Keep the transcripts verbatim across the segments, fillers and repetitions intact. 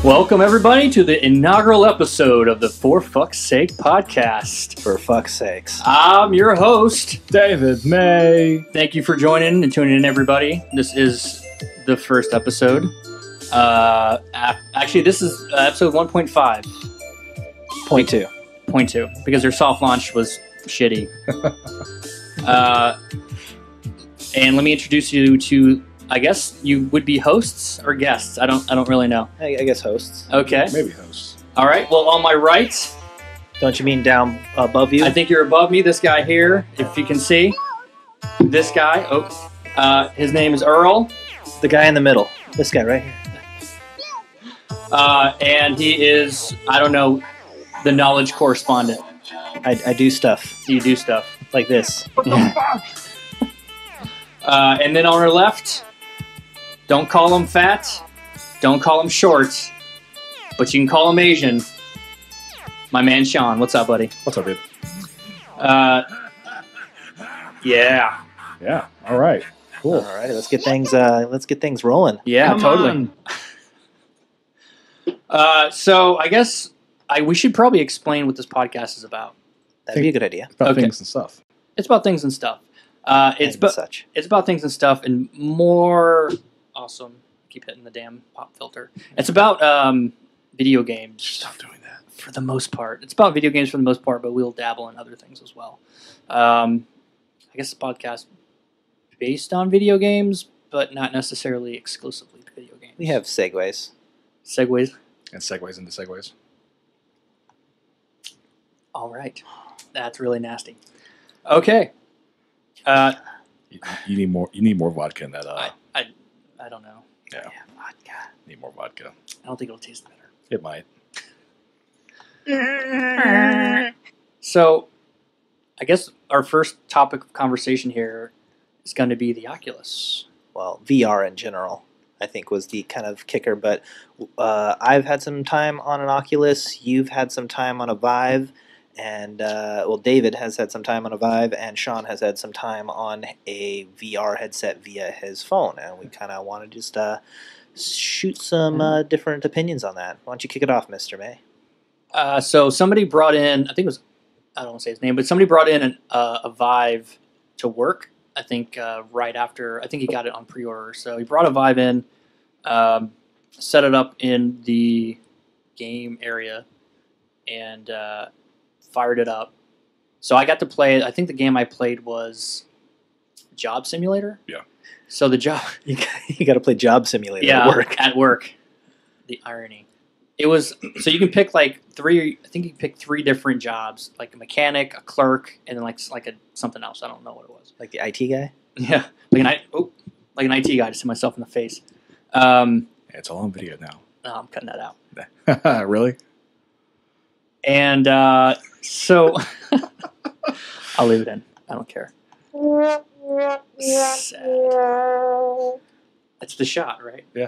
Welcome, everybody, to the inaugural episode of the For Fuck's Sake Podcast. For fuck's sakes. I'm your host, David May. Thank you for joining and tuning in, everybody. This is the first episode. Uh, actually, this is episode one point five. Point two. Point two, because their soft launch was shitty. uh, and let me introduce you to, I guess you would be hosts or guests. I don't I don't really know. I, I guess hosts. Okay. Maybe hosts. All right. Well, on my right, Don't you mean down above you? I think you're above me. This guy here, if you can see. This guy. Oh, uh, his name is Earl. The guy in the middle. This guy right here. Uh, and he is, I don't know, the knowledge correspondent. I, I do stuff You do stuff. like this. Yeah. Uh, and then on our left, don't call him fat, don't call him short, but you can call him Asian. My man Sean, what's up, buddy? What's up, dude? Uh, yeah, Yeah. All right. Cool. All right, let's get things. Uh, let's get things rolling. yeah, Come totally. on. Uh, so I guess I we should probably explain what this podcast is about. That'd be a good idea. About Okay. things and stuff. It's about things and stuff. Uh, it's and about such. it's about things and stuff, and more awesome. Keep hitting the damn pop filter. It's about um, video games. Stop doing that. For the most part. It's about video games for the most part, but we'll dabble in other things as well. Um, I guess the podcast based on video games, but not necessarily exclusively video games. We have segues. Segues. And segues into segues. All right. That's really nasty. Okay. Uh, You, you need more. You need more vodka in that. Uh, I, I, I don't know. yeah. Vodka. Need more vodka. I don't think it'll taste better. It might. So, I guess our first topic of conversation here is going to be the Oculus. Well, V R in general, I think, was the kind of kicker. But uh, I've had some time on an Oculus. You've had some time on a Vive. And, uh, well, David has had some time on a Vive, and Sean has had some time on a V R headset via his phone. And we kind of want to just uh, shoot some uh, different opinions on that. Why don't you kick it off, Mister May? Uh, so somebody brought in, I think it was, I don't want to say his name, but somebody brought in an, uh, a Vive to work. I think uh, right after, I think he got it on pre-order. So he brought a Vive in, um, set it up in the game area, and uh, fired it up. So I got to play it. I think the game I played was Job Simulator. Yeah. So the job, You, you got to play Job Simulator yeah, at work. At work. The irony. It was, so you can pick like three, I think you can pick three different jobs, like a mechanic, a clerk, and then like like a something else. I don't know what it was. Like the I T guy? Yeah. Like an, I, oh, like an I T guy to see myself in the face. Um, It's all on video now. no, I'm cutting that out. Really? And uh, so I'll leave it in. I don't care. Sad. That's the shot, right? Yeah.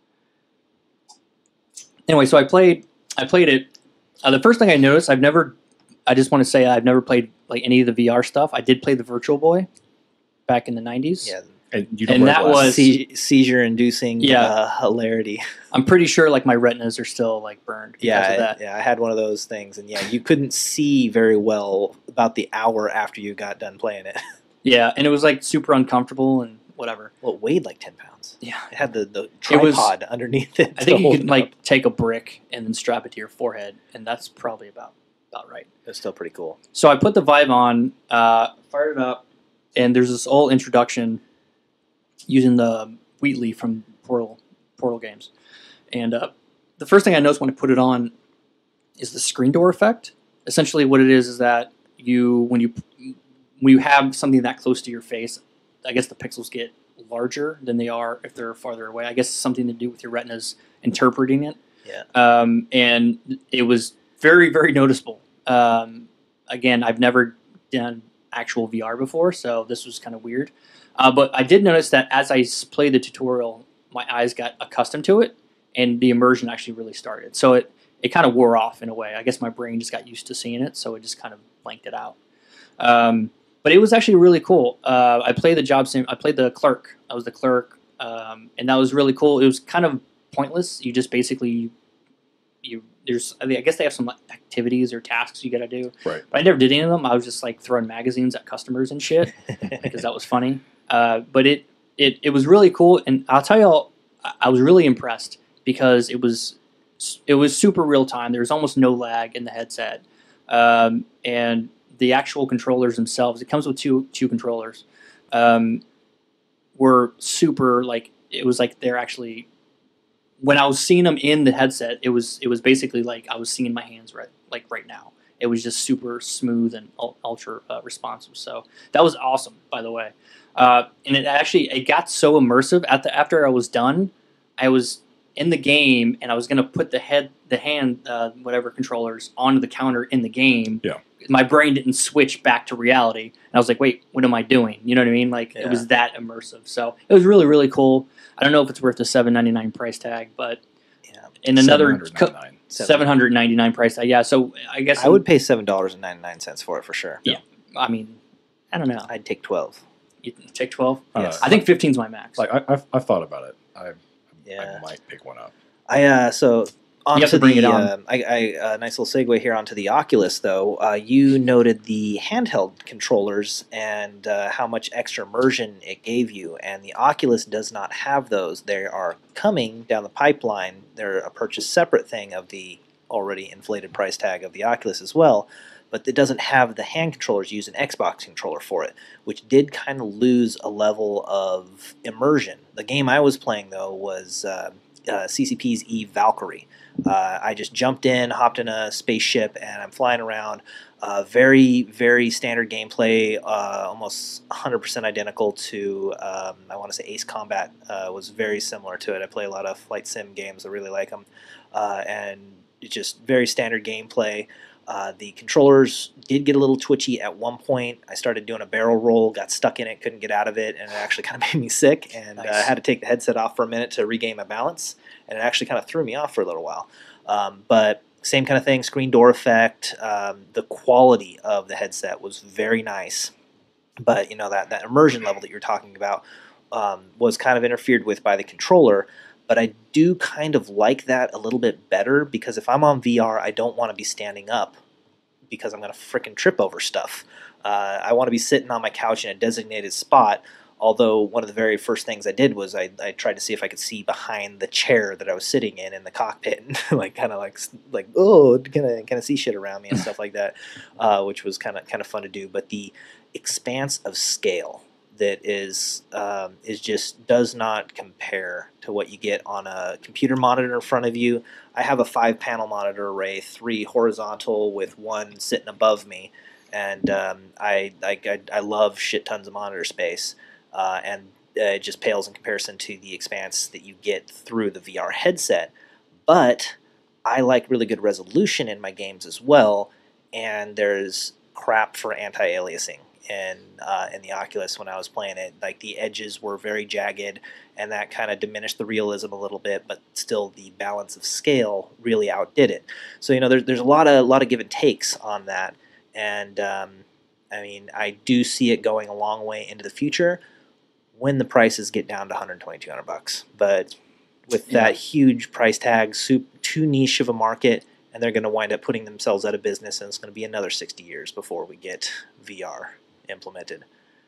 Anyway, so I played. I played it. Uh, the first thing I noticed, I've never. I just want to say I've never played like any of the V R stuff. I did play the Virtual Boy back in the nineties. Yeah. And, you don't And wear that glasses. was- Se- seizure-inducing Yeah. uh, hilarity. I'm pretty sure like my retinas are still like burned because Yeah, of I, that. yeah, I had one of those things, and yeah, you couldn't see very well about the hour after you got done playing it. Yeah, and it was like super uncomfortable and whatever. Well, it weighed like ten pounds. Yeah. It had the, the It was- tripod underneath it. I to think you hold could it like up. take a brick and then strap it to your forehead, and that's probably about about right. It was still pretty cool. So I put the Vive on, uh, fired it up, and there's this whole introduction using the Wheatley from Portal Portal Games. And uh, the first thing I noticed when I put it on is the screen door effect. Essentially what it is is that you when you when you have something that close to your face, I guess the pixels get larger than they are if they're farther away. I guess it's something to do with your retinas interpreting it. Yeah. Um, and it was very, very noticeable. Um, again, I've never done actual V R before, so this was kind of weird. Uh, but I did notice that as I s- played the tutorial, my eyes got accustomed to it, and the immersion actually really started. So it, it kind of wore off in a way. I guess my brain just got used to seeing it, so it just kind of blanked it out. Um, but it was actually really cool. Uh, I played the job sim. I played the clerk. I was the clerk, um, and that was really cool. It was kind of pointless. You just basically you there's I, mean, I guess they have some activities or tasks you got to do. Right. But I never did any of them. I was just like throwing magazines at customers and shit because that was funny. Uh, but it, it it was really cool, and I'll tell y'all, I, I was really impressed because it was it was super real time. There was almost no lag in the headset, um, and the actual controllers themselves. It comes with two two controllers. Um, were super like it was like they're actually. When I was seeing them in the headset, it was it was basically like I was seeing my hands right like right now. It was just super smooth and ultra uh, responsive. So that was awesome, by the way. Uh, and it actually it got so immersive at the after I was done, I was in the game and I was gonna put the head the hand uh, whatever controllers onto the counter in the game. Yeah. My brain didn't switch back to reality, and I was like, "Wait, what am I doing?" You know what I mean? Like Yeah. it was that immersive. So it was really really cool. I don't know if it's worth the seven ninety nine price tag, but Yeah. in another seven hundred ninety-nine. seven hundred ninety nine price tag. Yeah. So I guess I would pay seven dollars and ninety nine cents for it for sure. Yeah. I mean, I don't know. I'd take twelve. You take twelve. Yes. I think fifteen is my max. Like I, I've, I've thought about it. I, Yeah. I might pick one up. I uh, so have onto to bring the it on. Uh, I, I uh, nice little segue here onto the Oculus though. Uh, you noted the handheld controllers and uh, how much extra immersion it gave you, and the Oculus does not have those. They are coming down the pipeline. They're a purchase separate thing of the already inflated price tag of the Oculus as well. But it doesn't have the hand controllers. Use an Xbox controller for it, which did kind of lose a level of immersion. The game I was playing though was uh, uh, C C P's Eve Valkyrie. Uh, I just jumped in, hopped in a spaceship, and I'm flying around. Uh, very, very standard gameplay, uh, almost one hundred percent identical to, um, I want to say Ace Combat uh, was very similar to it. I play a lot of flight sim games. I really like them. Uh, and it's just very standard gameplay. Uh, the controllers did get a little twitchy at one point. I started doing a barrel roll, got stuck in it, couldn't get out of it, and it actually kind of made me sick. And I Nice. uh, had to take the headset off for a minute to regain my balance, and it actually kind of threw me off for a little while. Um, but same kind of thing, screen door effect. Um, the quality of the headset was very nice, but you know that that immersion level that you're talking about um, was kind of interfered with by the controller. But I do kind of like that a little bit better because if I'm on V R, I don't want to be standing up because I'm going to frickin' trip over stuff. Uh, I want to be sitting on my couch in a designated spot, although one of the very first things I did was I, I tried to see if I could see behind the chair that I was sitting in in the cockpit, and like kind of like like oh, can I can I see shit around me and stuff like that, uh, which was kind of kind of fun to do. But the expanse of scale that is um, is just does not compare to what you get on a computer monitor in front of you. I have a five panel monitor array, three horizontal with one sitting above me, and um, I, I I I love shit tons of monitor space, uh, and uh, it just pales in comparison to the expanse that you get through the V R headset. But I like really good resolution in my games as well, and there's crap for anti-aliasing. In, uh, in the Oculus when I was playing it, like the edges were very jagged, and that kind of diminished the realism a little bit, but still the balance of scale really outdid it. So you know, there's there's a lot of a lot of give and takes on that, and um, I mean, I do see it going a long way into the future when the prices get down to one hundred twenty, two hundred bucks. But with Yeah. that huge price tag, soup, too niche of a market, and they're going to wind up putting themselves out of business, and it's going to be another sixty years before we get V R implemented.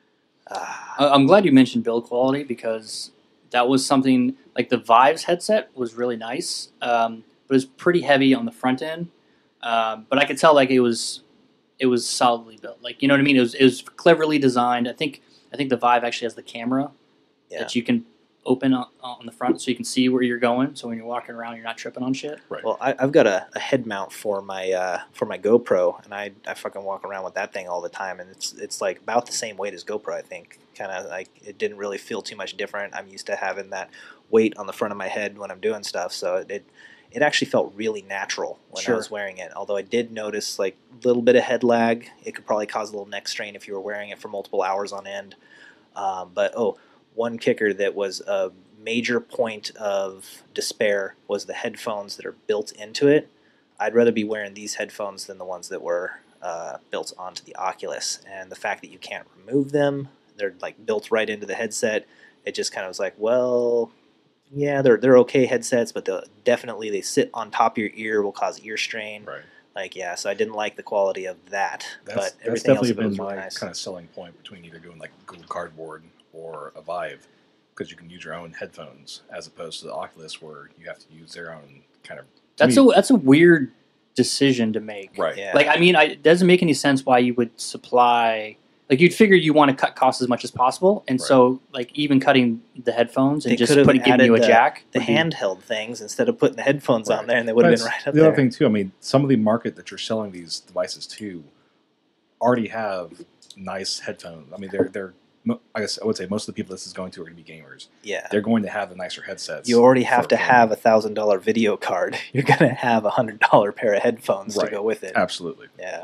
Uh, I- I'm glad you mentioned build quality because that was something like the Vive's headset was really nice, um, but it was pretty heavy on the front end. Um, but I could tell like it was it was solidly built. Like you know what I mean? It was it was cleverly designed. I think I think the Vive actually has the camera yeah. that you can open on, on the front so you can see where you're going. So when you're walking around, you're not tripping on shit. Right. Well, I, I've got a, a head mount for my uh, for my GoPro, and I, I fucking walk around with that thing all the time, and it's it's like about the same weight as GoPro. I think kind of like it didn't really feel too much different. I'm used to having that weight on the front of my head when I'm doing stuff, so it. it It actually felt really natural when Sure. I was wearing it. Although I did notice like a little bit of head lag. It could probably cause a little neck strain if you were wearing it for multiple hours on end. Um, but oh, one kicker that was a major point of despair was the headphones that are built into it. I'd rather be wearing these headphones than the ones that were uh, built onto the Oculus. And the fact that you can't remove them, they're like built right into the headset. It just kind of was like, well, yeah, they're they're okay headsets, but they'll- definitely they sit on top of your ear, will cause ear strain. Right. Like yeah, so I didn't like the quality of that. That's, but that's everything else definitely of it been was my really nice. kind of selling point between either doing like Google Cardboard or a Vive, because you can use your own headphones as opposed to the Oculus where you have to use their own kind of. That's me, a that's a weird decision to make. right. Yeah. Like I mean, I, it doesn't make any sense why you would supply. Like you'd figure you want to cut costs as much as possible, and Right. so like even cutting the headphones and They just could have putting giving you a added the- jack. The would be- handheld things instead of putting the headphones on Right. there, and they would have been That's right up the there. other thing too. I mean, some of the market that you're selling these devices to already have nice headphones. I mean, they're they're. mo- I guess I would say most of the people this is going to are going to be gamers. Yeah. They're going to have the nicer headsets. You already have for to gaming. have a thousand dollar video card. You're gonna have a hundred dollar pair of headphones Right. to go with it. Absolutely. Yeah.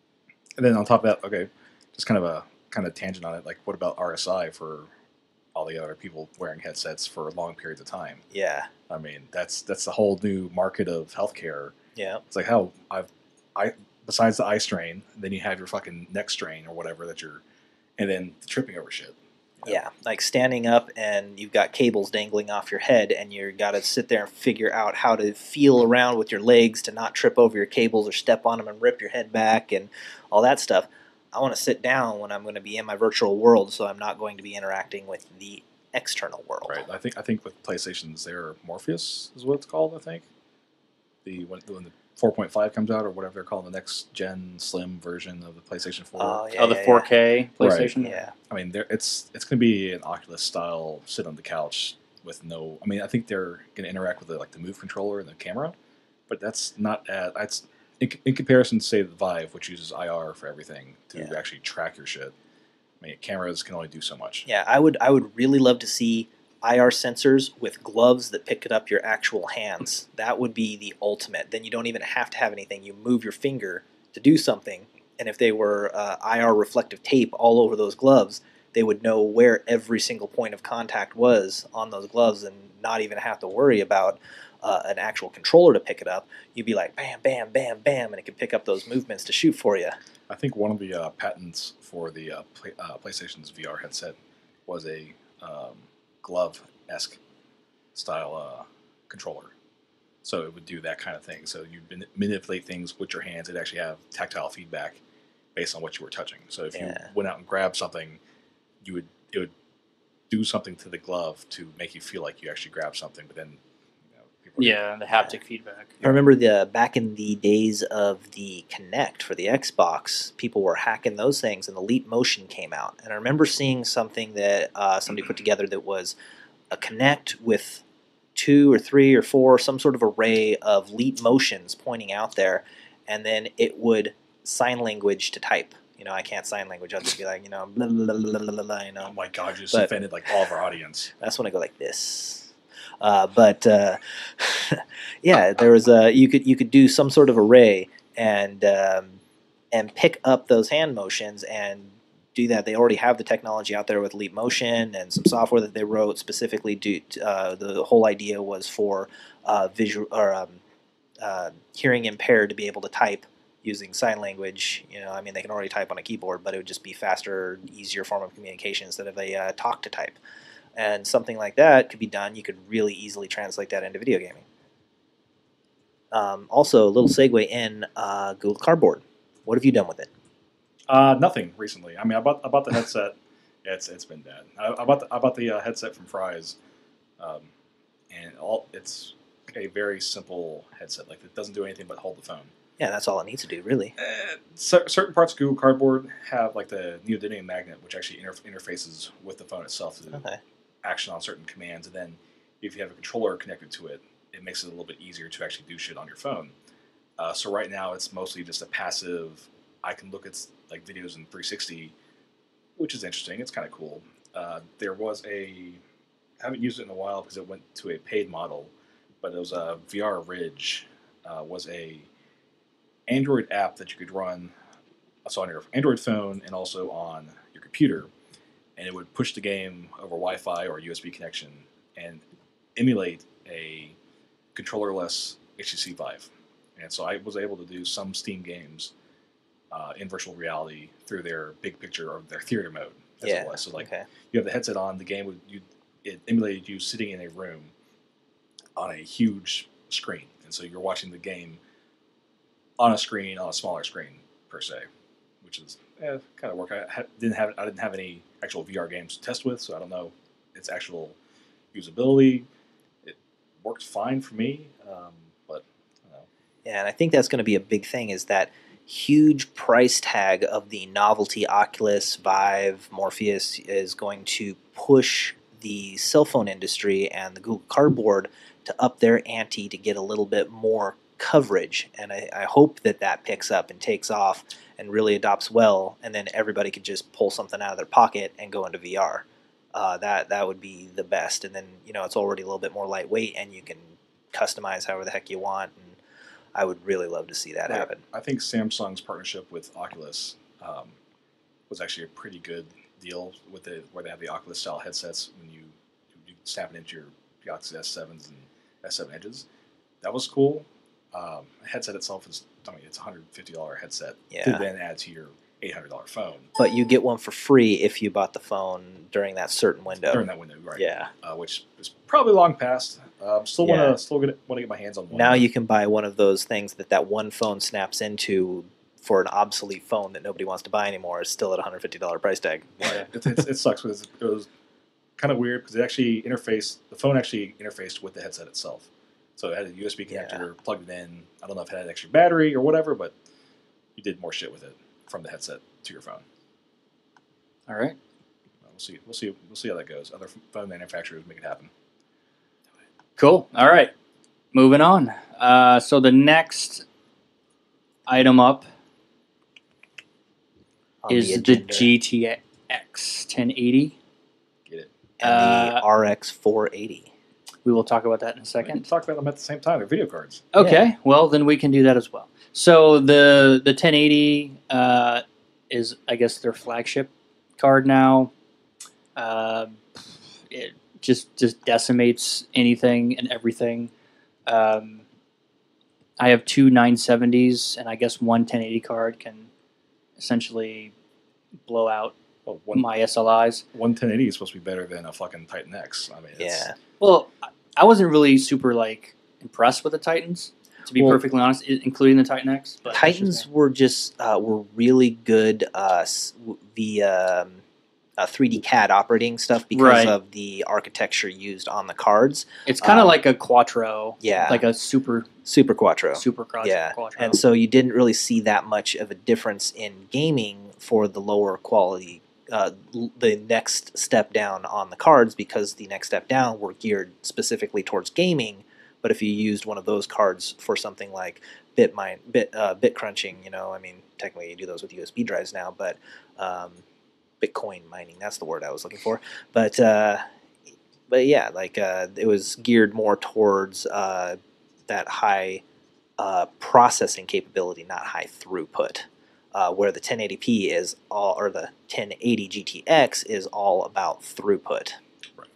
And then on top of that, okay, just kind of a kind of tangent on it. Like, what about R S I for all the other people wearing headsets for long periods of time? Yeah. I mean, that's that's the whole new market of healthcare. Yeah. It's like how I've I besides the eye strain, then you have your fucking neck strain or whatever that you're, and then tripping over shit. you know? Yeah, like standing up and you've got cables dangling off your head, and you got to sit there and figure out how to feel around with your legs to not trip over your cables or step on them and rip your head back and all that stuff. I want to sit down when I'm going to be in my virtual world, so I'm not going to be interacting with the external world. Right. I think I think with PlayStation's their Morpheus is what it's called. I think the when, when the four point five comes out or whatever they're calling the next gen slim version of the PlayStation four. Oh, yeah, oh, the yeah, four K Right. PlayStation. Yeah. I mean, there it's it's going to be an Oculus style sit on the couch with no. I mean, I think they're going to interact with the, like the Move controller and the camera, but that's not as that's in, in comparison to say the Vive, which uses I R for everything to Yeah. actually track your shit. I mean, cameras can only do so much. Yeah, I would I would really love to see I R sensors with gloves that pick it up your actual hands. That would be the ultimate. Then you don't even have to have anything. You move your finger to do something, and if they were uh, I R reflective tape all over those gloves, they would know where every single point of contact was on those gloves and not even have to worry about uh, an actual controller to pick it up. You'd be like, bam, bam, bam, bam, and it could pick up those movements to shoot for you. I think one of the uh, patents for the uh, play, uh, PlayStation's V R headset was a um, glove-esque style uh, controller. So it would do that kind of thing. So you man- manipulate things with your hands. It actually have tactile feedback based on what you were touching. So if Yeah. you went out and grabbed something, you would it would do something to the glove to make you feel like you actually grabbed something. But then, you know, people are- Yeah, the haptic feedback. I remember the back in the days of the Kinect for the Xbox, people were hacking those things, and the Leap Motion came out. And I remember seeing something that uh, somebody put together that was a Kinect with two or three or four, some sort of array of Leap Motions pointing out there, and then it would sign language to type. You know, I can't sign language. I'll just be like, you know, blah, blah, blah, blah, blah, blah, you know. Oh my God, you just But- offended like all of our audience. That's when I go like this. Uh, but uh, yeah, there was a you could you could do some sort of array and um, and pick up those hand motions and do that. They already have the technology out there with Leap Motion and some software that they wrote specifically. Do uh, the whole idea was for uh, visual or um, uh, hearing impaired to be able to type using sign language. You know, I mean, they can already type on a keyboard, but it would just be faster, easier form of communication instead of a uh, talk to type. And something like that could be done. You could really easily translate that into video gaming. Um, also, a little segue in uh, Google Cardboard. What have you done with it? Uh, nothing recently. I mean, I bought, I bought the headset. Yeah, it's it's been bad. I, I bought the, I bought the uh, headset from Fry's, um, and all it's a very simple headset. Like it doesn't do anything but hold the phone. Yeah, that's all it needs to do, really. Uh, cer- certain parts of Google Cardboard have like the neodymium magnet, which actually inter- interfaces with the phone itself to Okay. action on certain commands. And then if you have a controller connected to it, it makes it a little bit easier to actually do shit on your phone. Uh, so right now it's mostly just a passive. I can look at like videos in three sixty, which is interesting. It's kind of cool. Uh, there was a I haven't used it in a while because it went to a paid model, but it was a V R Ridge. Uh, was a Android app that you could run so on your Android phone and also on your computer, and it would push the game over Wi-Fi or U S B connection and emulate a controllerless H T C Vive. And so I was able to do some Steam games uh, in virtual reality through their big picture or their theater mode, as Yeah. it was. So like Okay. you have the headset on, the game would you it emulated you sitting in a room, on a huge screen, and so you're watching the game on a screen on a smaller screen per se, which is eh, kind of work. I ha- didn't have I didn't have any actual V R games to test with, so I don't know its actual usability. It worked fine for me, um, but I don't know. Yeah, and I think that's going to be a big thing is that huge price tag of the novelty Oculus, Vive, Morpheus is going to push the cell phone industry and the Google Cardboard to up their ante to get a little bit more coverage. And I, I hope that that picks up and takes off and really adopts well, and then everybody could just pull something out of their pocket and go into V R. Uh, that that would be the best. And then, you know, it's already a little bit more lightweight, and you can customize however the heck you want. And I would really love to see that Right. happen. I think Samsung's partnership with Oculus um, was actually a pretty good deal with it, where they have the Oculus style headsets when you you snap it into your Galaxy S sevens and S seven Edges. That was cool. Um, the headset itself is, I mean, it's a one hundred fifty dollars headset Yeah. to then add to your eight hundred dollars phone. But you get one for free if you bought the phone during that certain window. During that window, right? Yeah. Uh, which is probably long past. Um, still Yeah. want to still want to get my hands on one. Now you can buy one of those things that that one phone snaps into for an obsolete phone that nobody wants to buy anymore. Is still at a one hundred fifty dollars price tag. Right. it, it, it sucks because it was kind of weird because it actually interfaced. The phone actually interfaced with the headset itself. So it had a U S B connector, Yeah. plugged it in. I don't know if it had an extra battery or whatever, but you did more shit with it from the headset to your phone. All right. We'll see. We'll see. We'll see how that goes. Other phone manufacturers make it happen. Cool. All right. Moving on. Uh, so the next item up On is the, agenda. G T X ten eighty. Get it? and uh, the R X four eighty. We will talk about that in a We can second. talk about them at the same time. They're video cards. Okay. Yeah. Well, then we can do that as well. So the the ten eighty uh, is, I guess, their flagship card now. Uh, it just just decimates anything and everything. Um, I have two nine seventies, and I guess one ten eighty card can essentially blow out Well, one, my S L Is. one ten eighty is supposed to be better than a fucking Titan X. I mean, it's, Yeah. Well, I- I wasn't really super like impressed with the Titans, to be Well- perfectly honest, i- including the Titan X. But that's just Titans me. were just uh, were really good uh, s- w- the um, uh, three D C A D operating stuff because Right. of the architecture used on the cards. It's kind of um, like a Quattro, Yeah. like a super Super Quattro. super Quattro. Yeah, Quattro. and so you didn't really see that much of a difference in gaming for the lower quality, uh, l- the next step down on the cards, because the next step down were geared specifically towards gaming. But if you used one of those cards for something like bit mine, bit uh, bit crunching, you know, I mean, technically you do those with U S B drives now, but um, Bitcoin mining, that's the word I was looking for. But uh, but yeah, like uh, it was geared more towards uh, that high uh, processing capability, not high throughput. Uh, where the ten eighty p is all, or the ten eighty G T X is all about throughput. Right.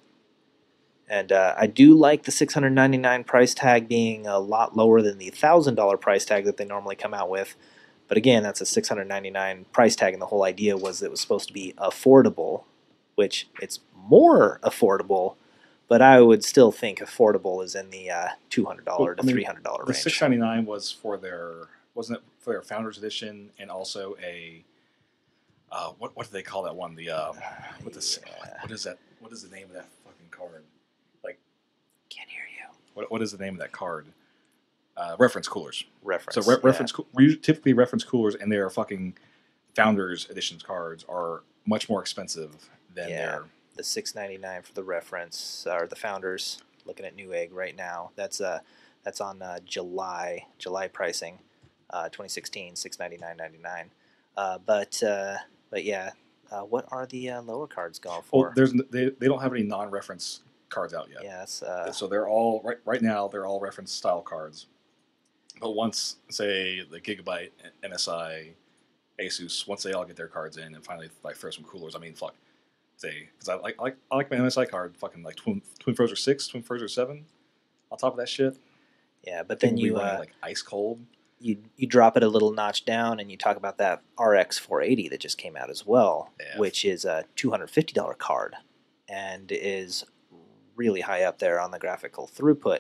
And uh, I do like the six hundred ninety-nine price tag being a lot lower than the one thousand dollars price tag that they normally come out with. But again, that's a six hundred ninety-nine price tag, and the whole idea was it was supposed to be affordable, which it's more affordable, but I would still think affordable is in the uh, two hundred dollars Well, I to mean, three hundred dollars The range. six ninety nine was for their wasn't it for their Founders Edition and also a uh, what what do they call that one? The um, what this Yeah. what is that? What is the name of that fucking card? Like, Can't hear you. what what is the name of that card? Uh, reference coolers. Reference. So re- yeah. reference coo- we use- typically reference coolers and their fucking Founders Editions cards are much more expensive than Yeah. their The six ninety-nine for the reference, or the Founders. Looking at Newegg right now. That's uh that's on uh, July July pricing, uh, twenty sixteen six ninety-nine ninety-nine. Uh, but uh, but yeah, uh, what are the uh, lower cards going well, for? there's n- they, they don't have any non-reference cards out yet. yeah, that's, uh, So they're all right right now. They're all reference style cards. But once, say, the Gigabyte, M S I, Asus, once they all get their cards in and finally like throw some coolers, I mean, fuck, say, because I like I like I like my M S I card, fucking like Twin Twin Frozer six, Twin Frozer seven, on top of that shit. yeah, but Then then we you run it uh, like ice cold. you you drop it a little notch down, and you talk about that R X four eighty that just came out as well, Yeah. which is a two hundred fifty dollars card and is really high up there on the graphical throughput.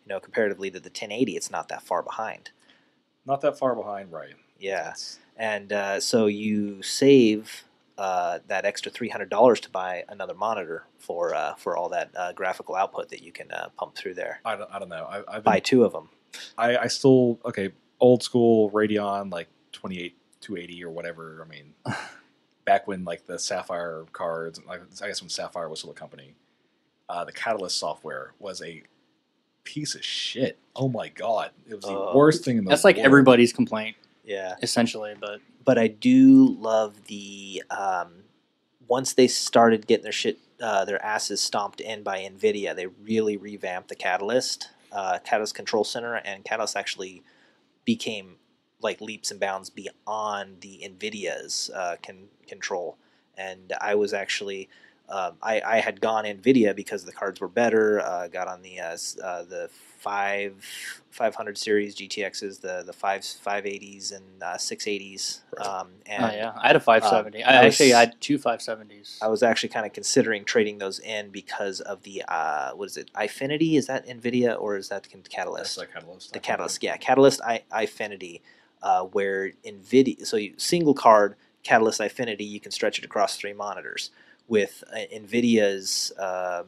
you know, comparatively to the ten eighty, it's not that far behind. Not that far behind, right? Yeah, That's, and uh, so you save uh, that extra three hundred dollars to buy another monitor for uh, for all that uh, graphical output that you can uh, pump through there. I don't, I don't know. I, I've Buy been, two of them. I, I still okay. Old school Radeon, like twenty-eight two eighty or whatever. I mean, back when like the Sapphire cards, like I guess when Sapphire was still a company, uh, the Catalyst software was a piece of shit. Oh my god, it was the Uh, worst thing in the That's like world. everybody's complaint, Yeah, essentially. But but I do love the um, once they started getting their shit, uh, their asses stomped in by Nvidia, they really revamped the Catalyst, uh, Catalyst Control Center, and Catalyst actually became like leaps and bounds beyond the Nvidia's uh, con- control. And I was actually, um, I, I had gone Nvidia because the cards were better. Uh, got on the uh, uh, the five five hundred series G T Xs, the the five five eighties and uh, six eighties. Um, and oh yeah, I had a five seventy. um, I I was- actually had two five seventies. I was actually kind of considering trading those in because of the uh, what is it? Ifinity? Is that Nvidia or is that Catalyst? That's like Catalyst. The Catalyst, yeah, Catalyst I, Ifinity, uh, where Nvidia, so you single card Catalyst Ifinity, you can stretch it across three monitors. With uh, Nvidia's um,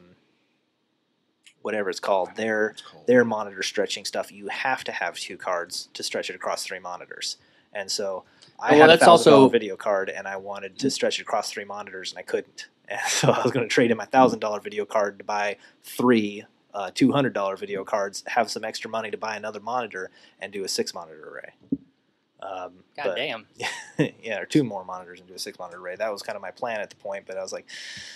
whatever it's called, their It's called. their monitor stretching stuff, you have to have two cards to stretch it across three monitors. And so I Well, had a that's thousand dollar also- video card, and I wanted to stretch it across three monitors, and I couldn't. And so I was going to trade in my thousand dollar video card to buy three uh, two hundred dollar video cards, have some extra money to buy another monitor, and do a six monitor array. Um, God but- damn. yeah, or two more monitors and do a six monitor array. That was kind of my plan at the point, but I was like,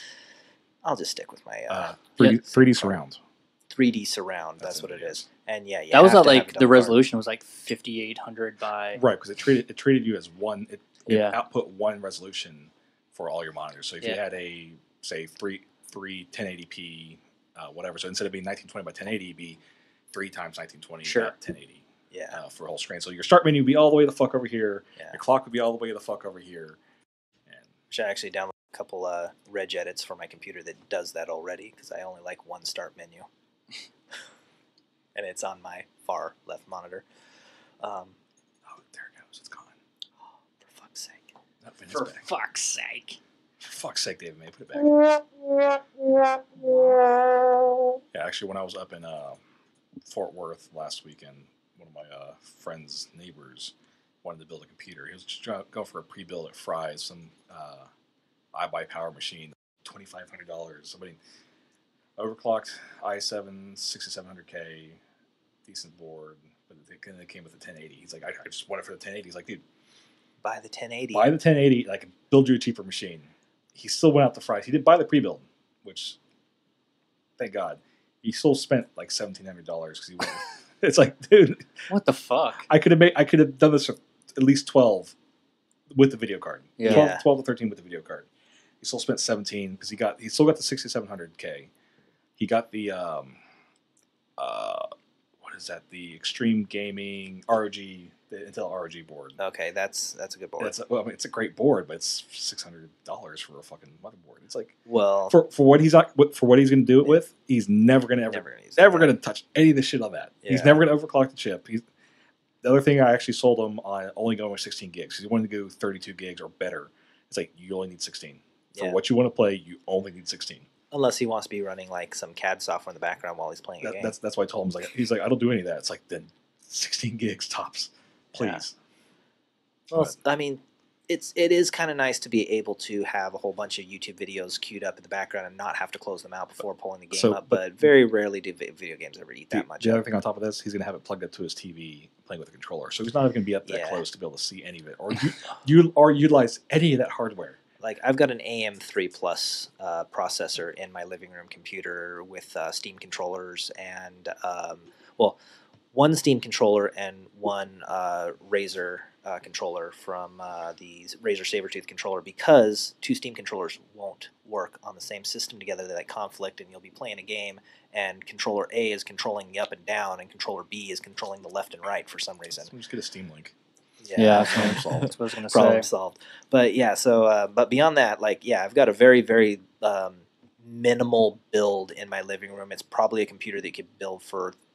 I'll just stick with my uh, Uh, three D, Yeah. three D surround. three D surround. That's, That's what what it it is. is. And yeah, you That was have at to have like a the double card. resolution was like fifty-eight hundred by. Right, because it treated it treated you as one. It, it Yeah. output one resolution for all your monitors. So if you Yeah. had a say three three ten eighty p, uh, whatever. So instead of being nineteen twenty by ten eighty, it'd be three times nineteen twenty Sure. by ten eighty Yeah, uh, for a whole screen. So your start menu would be all the way the fuck over here. yeah. Your clock would be all the way the fuck over here. And Should I actually download a couple uh, reg edits for my computer that does that already because I only like one start menu, and it's on my far left monitor. Um, oh, there it goes. It's gone. for fuck's sake! Nope, it is For back. fuck's sake. For fuck's sake, David May, put it back. Yeah, actually, when I was up in uh, Fort Worth last weekend, one of my uh, friend's neighbors wanted to build a computer. He was just trying to go for a pre-build at Fry's, some uh, iBuy machine, twenty-five hundred dollars. I mean, overclocked i seven, sixty-seven hundred K, decent board, but it came with a ten eighty. He's like, I, I just want it for the ten eighty. He's like, dude, Buy the ten eighty. buy the ten eighty, I can build you a cheaper machine. He still went out to Fry's. He did buy the pre-build, which, thank God, he still spent like seventeen hundred dollars because he went. It's like, dude, What the fuck? I could have made, I could have done this for at least twelve with the video card. Yeah. twelve, Yeah. twelve to thirteen with the video card. He still spent seventeen because he got, he still got the sixty-seven hundred K. He got the, um, uh, what is that? The Extreme Gaming R O G, the Intel R O G board. Okay, that's that's a good board. It's, well, I mean, it's a great board, but it's six hundred dollars for a fucking motherboard. It's like, well, for for what he's not for what he's going to do it with, he's never going to ever never gonna use never that. going to touch any of the shit on that. He's Yeah. never going to overclock the chip. He's the other thing I actually sold him on only going with sixteen gigs because he wanted to go thirty-two gigs or better. It's like you only need sixteen for Yeah. what you want to play. You only need sixteen. Unless he wants to be running like some C A D software in the background while he's playing a That, game. that's that's why I told him. He's like he's like I don't do any of that. It's like then sixteen gigs tops, please. Well, But- I mean, it's it is kind of nice to be able to have a whole bunch of YouTube videos queued up in the background and not have to close them out before pulling the game So, up. but- But very rarely do vi- video games ever eat The, that much. the up. other thing on top of this, he's going to have it plugged up to his T V, playing with a controller. So he's not even going to be up that Yeah. close to be able to see any of it, or you, you or utilize any of that hardware. Like I've got an A M three Plus uh, processor in my living room computer with uh, Steam controllers and um, well, one Steam controller and one uh, Razer uh, controller from uh, the Razer Sabertooth controller because two Steam controllers won't work on the same system together. They like conflict, and you'll be playing a game, and controller A is controlling the up and down, and controller B is controlling the left and right for some reason. So just get a Steam Link. Yeah, problem that's solved. what I was gonna Problem say. solved. But yeah, so uh, but beyond that, like yeah, I've got a very very um, minimal build in my living room. It's probably a computer that you could build for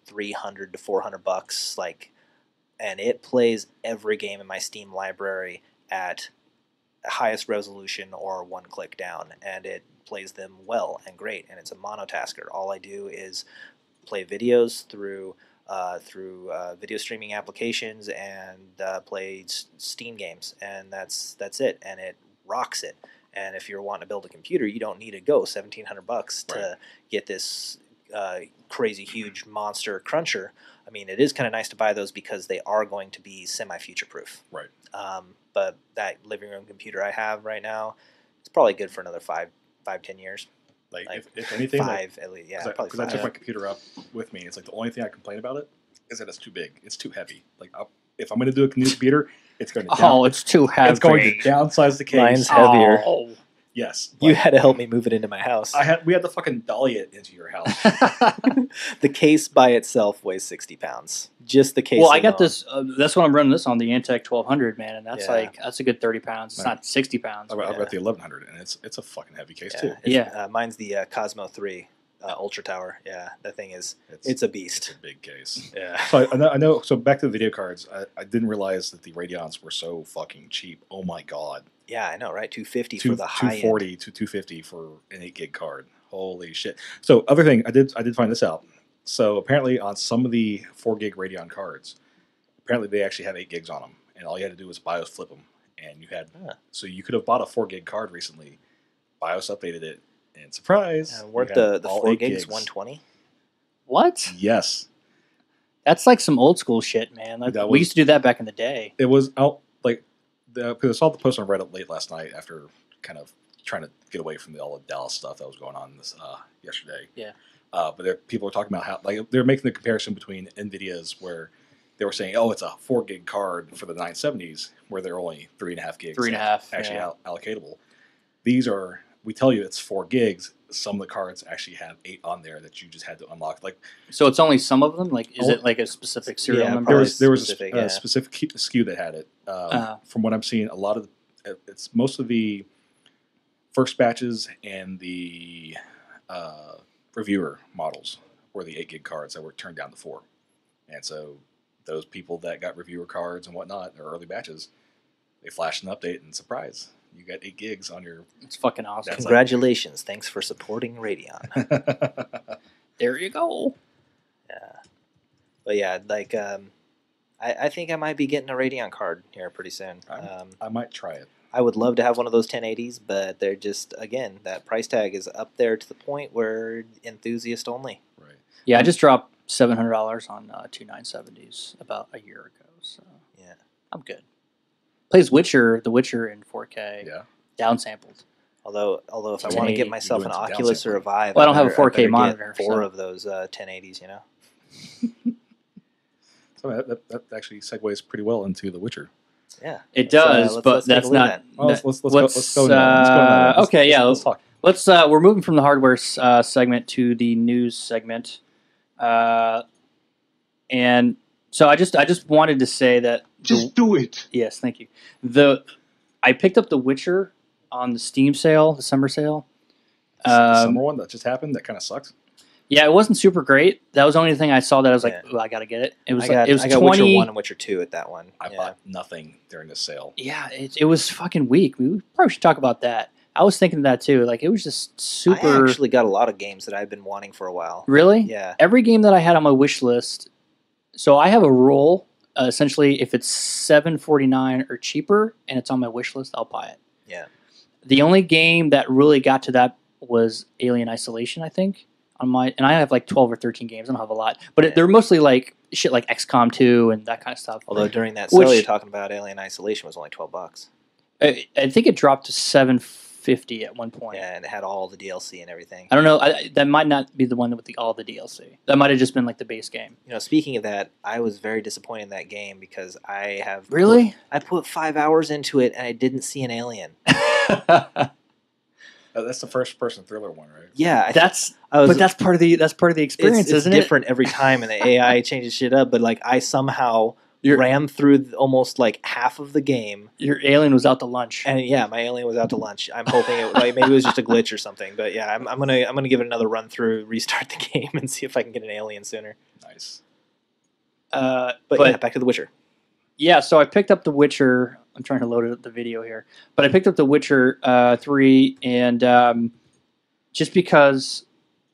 three hundred to four hundred bucks, like, and it plays every game in my Steam library at highest resolution or one click down, and it plays them well and great, and it's a monotasker. All I do is play videos through uh, through uh, video streaming applications and uh, play s- Steam games, and that's that's it, and it rocks it. And if you're wanting to build a computer, you don't need to go seventeen hundred bucks to Right. get this uh, crazy huge monster cruncher. I mean, it is kind of nice to buy those because they are going to be semi-future proof. Right. Um, but that living room computer I have right now, it's probably good for another five, five, ten years. Like, Like, if, if anything, five at least. Yeah, because I, probably 'cause I five. took my computer up with me. It's like the only thing I complain about it is that it's too big. It's too heavy. Like, I'll, if I'm going to do a new computer, it's going to. Oh, it's too heavy. It's going to downsize the case. Mine's heavier. Oh. Yes, You but had to help me move it into my house. I had. We had to fucking dolly it into your house. The case by itself weighs sixty pounds. Just the case. Well, I got alone. this. Uh, that's what I'm running this on, the Antec twelve hundred, man, and that's Yeah. like that's a good thirty pounds. It's Right. not sixty pounds. I've, I've Yeah. got the eleven hundred, and it's it's a fucking heavy case Yeah, too. it's- Yeah. Uh, mine's the uh, Cosmo three uh, Ultra Tower. Yeah, that thing is. It's, It's a it's beast. a big case. Yeah. So I, I, know, I know. So back to the video cards. I, I didn't realize that the Radeons were so fucking cheap. Oh my god. Yeah, I know, right? Two fifty Two, for the high end. two forty to two fifty for an eight gig card. Holy shit! So other thing, I did I did find this out. So apparently on some of the four gig Radeon cards, apparently they actually have eight gigs on them, and all you had to do was BIOS flip them, and you had Huh. so you could have bought a four gig card recently, BIOS updated it, and surprise, Uh, you weren't had the, the all four eight gigs one twenty? What? Yes, That's like some old school shit, man. Like, That we was- used to do that back in the day. it was out like because I saw the post on Reddit late last night after kind of trying to get away from the, all the Dallas stuff that was going on this uh, yesterday. Yeah. Uh, but there, people are talking about how like they're making the comparison between Nvidia's where they were saying, oh, it's a four gig card for the nine seventies where they're only three and a half gigs Three and a half, actually yeah. al- allocatable. These are we tell you it's four gigs. Some of the cards actually have eight on there that you just had to unlock. Like So it's only some of them. Like, is Oh. it like a specific serial Yeah, number? there Probably was there was a, specific, sp- a yeah. specific key- S K U that had it. Um, Uh. From what I'm seeing, a lot of the, it's most of the first batches and the uh, reviewer models were the eight gig cards that were turned down to four, and so those people that got reviewer cards and whatnot, their early batches, they flashed an update and surprise, you got eight gigs on your. It's fucking awesome. That's like- Congratulations. Thanks for supporting Radeon. There you go. Yeah. But yeah, like, um, I, I think I might be getting a Radeon card here pretty soon. I'm- Um, I might try it. I would love to have one of those ten eighties, but they're just, again, that price tag is up there to the point where enthusiast only. Right. Yeah, I just dropped seven hundred dollars on uh, two nine seventies about a year ago, so Yeah. I'm good. Plays Witcher, The Witcher in four K, Yeah. downsampled. Although, although if I So want to you- get you're myself doing an some Oculus or a downsampling. Vive, Well, I don't have a better- four K better get monitor, Four so- of those uh, ten eighties, you know. So that, that, that actually segues pretty well into The Witcher. Yeah. It Let's, uh, does, let's- but let's take a that's look at not. that. Well, let's, let's, let's, Let's, go, let's go into that. Let's go into that. uh, Let's- okay, yeah, Let's, let's talk. Let's. Uh, we're moving from the hardware uh, segment to the news segment, uh, and so I just I just wanted to say that. Just do it. Yes, thank you. The I picked up The Witcher on the Steam sale, the summer sale. the Um, summer one that just happened that kind of sucked. Yeah, it wasn't super great. That was the only thing I saw that I was like, Yeah. "Ooh, I gotta get it." It was I like, got, it was I got twenty. Witcher one and Witcher two at that one. I yeah. bought nothing during this sale. Yeah, it, it was fucking weak. We probably should talk about that. I was thinking that too. Like, it was just super. I actually got a lot of games that I've been wanting for a while. Really? Yeah. Every game that I had on my wish list. So I have a rule. Uh, essentially, if it's seven forty nine or cheaper and it's on my wish list, I'll buy it. Yeah. The only game that really got to that was Alien Isolation, I think. On my and I have like twelve or thirteen games. I don't have a lot, but Yeah. it, they're mostly like shit like X COM two and that kind of stuff. Although during that Which- sale you're talking about, Alien Isolation was only twelve bucks. I, I think it dropped to seven fifty at one point. Yeah, and it had all the D L C and everything. I don't know. I, that might not be the one with the, all the D L C. That might have just been like the base game. You know, speaking of that, I was very disappointed in that game because I have Really? I put five hours into it and I didn't see an alien. Uh, that's the first person thriller one, right? Yeah, I, that's I was, but that's part of the that's part of the experience, it's, it's isn't different every time, and the A I changes shit up. But like, I somehow Your- ran through th- almost like half of the game. Your alien was out to lunch. And yeah, my alien was out to lunch. I'm hoping it like maybe it was just a glitch or something. But yeah, I'm, I'm gonna I'm gonna give it another run through, restart the game, and see if I can get an alien sooner. Nice. Uh, But, but yeah, back to The Witcher. yeah, so I picked up The Witcher. I'm trying to load the video here, but I picked up The Witcher uh, three, and um, just because,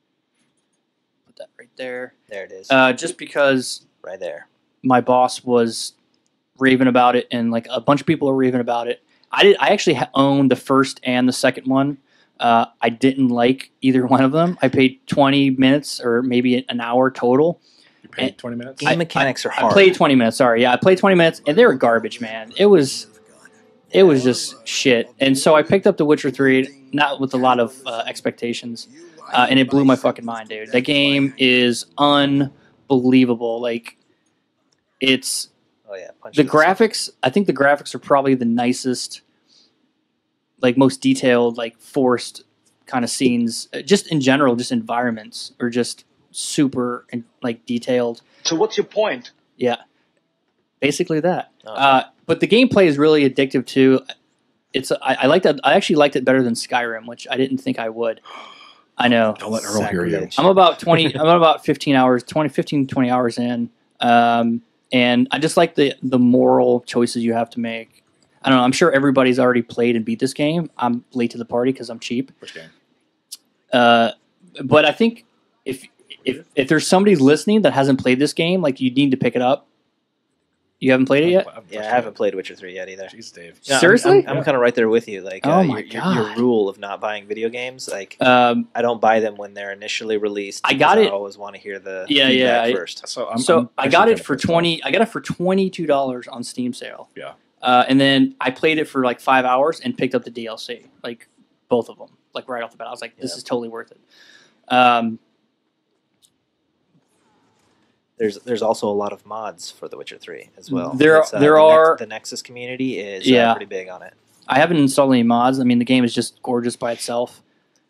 put that right there. There it is, Uh, just because right there. my boss was raving about it, and like a bunch of people are raving about it. I did. I actually ha- owned the first and the second one. Uh, I didn't like either one of them. I paid twenty minutes or maybe an hour total. You paid And- twenty minutes? Game I- mechanics are I hard. played twenty minutes. Sorry, yeah, I played twenty minutes, and they were garbage, man. It was, it was just shit. And so I picked up The Witcher three, not with a lot of uh, expectations, uh, and it blew my fucking mind, dude. That game is unbelievable. Like, it's Oh yeah, punch the this. graphics. I think the graphics are probably the nicest, like most detailed, like forest kind of scenes. uh, Just in general, just environments are just super and like detailed. So what's your point? Yeah, basically that. Oh, Uh, but the gameplay is really addictive too. It's I, I liked it. I actually liked it better than Skyrim, which I didn't think I would. I know. Don't let Earl hear you. Sacrilege. I'm about twenty. I'm about fifteen hours, twenty, fifteen, twenty hours in, um, and I just like the the moral choices you have to make. I don't know. I'm sure everybody's already played and beat this game. I'm late to the party because I'm cheap. Which game? Uh, but I think if if if there's somebody listening that hasn't played this game, like you need to pick it up. You haven't played it yet? Yeah, I haven't played Witcher three yet either. Jeez, Dave. Yeah, I'm- Seriously? I'm, I'm, kind of right there with you. Like, Oh uh, my your, your, your God. rule of not buying video games. Like, Um, I don't buy them when they're initially released. I got because it- I always want to hear the Yeah, feedback yeah, I- first. So, I'm, so I'm I actually got kinda it for pissed off. twenty. I got it for twenty two dollars on Steam sale. Yeah. Uh, and then I played it for like five hours and picked up the D L C, like both of them, like right off the bat. I was like, this Yeah. is totally worth it. Um, There's there's also a lot of mods for The Witcher three as well. There- It's, uh, there the are- Nex- the Nexus community is Yeah. uh, pretty big on it. I haven't installed any mods. I mean, the game is just gorgeous by itself.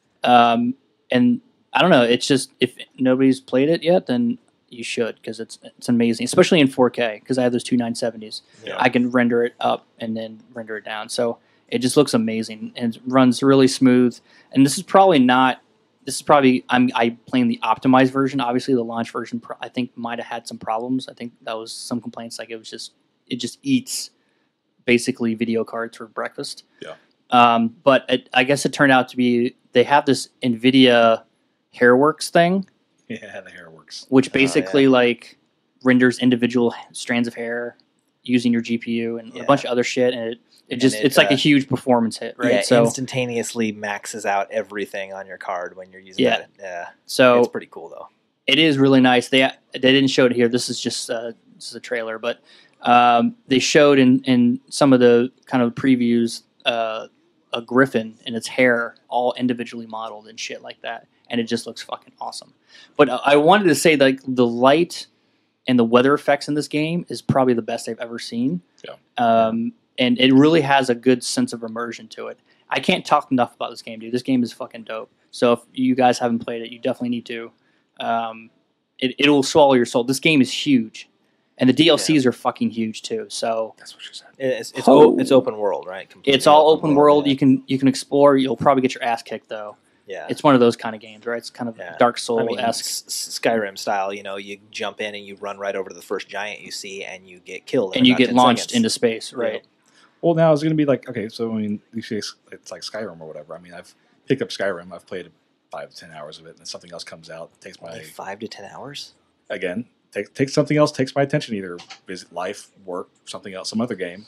Um, and I don't know. It's just if nobody's played it yet, then you should because it's it's amazing, especially in four K because I have those two nine seventies. Yeah. I can render it up and then render it down. So it just looks amazing and it runs really smooth. And this is probably not. This is probably I'm I playing the optimized version. Obviously, the launch version pro- I think might have had some problems. I think that was some complaints. Like it was just it just eats basically video cards for breakfast. Yeah. Um, but it, I guess it turned out to be they have this Nvidia Hairworks thing, Yeah, the hair works. which Oh, basically yeah. like renders individual strands of hair using your G P U and Yeah. a bunch of other shit, and it it And just it, it's like uh, a huge performance hit, right? Yeah, so instantaneously maxes out everything on your card when you're using Yeah. that. Yeah, so it's pretty cool though. it is really nice. They they didn't show it here. This is just uh, this is a trailer, but um, they showed in in some of the kind of previews uh, a griffin and its hair all individually modeled and shit like that, and it just looks fucking awesome. But uh, I wanted to say like the light and the weather effects in this game is probably the best I've ever seen. Yeah. Um, and it really has a good sense of immersion to it. I can't talk enough about this game, dude. This game is fucking dope. So if you guys haven't played it, you definitely need to. Um, it it will swallow your soul. This game is huge, and the D L Cs are fucking huge too. So That's what she said. It's it's, Oh. o- it's open world, right? Completely it's all open world. yeah. You can you can explore. You'll probably get your ass kicked though. yeah. It's one of those kind of games, right? It's kind of Yeah. Dark I Soul mean, esque. S- S- Skyrim style. You know, you jump in and you run right over to the first giant you see, and you get killed. in And you about get ten launched seconds. into space, right? Well, now it's going to be like, okay, so I mean, you say it's it's like Skyrim or whatever. I mean, I've picked up Skyrim. I've played five to ten hours of it, and something else comes out, takes my Only five to ten hours. again, take take something else takes my attention. Either visit life, work, something else, some other game.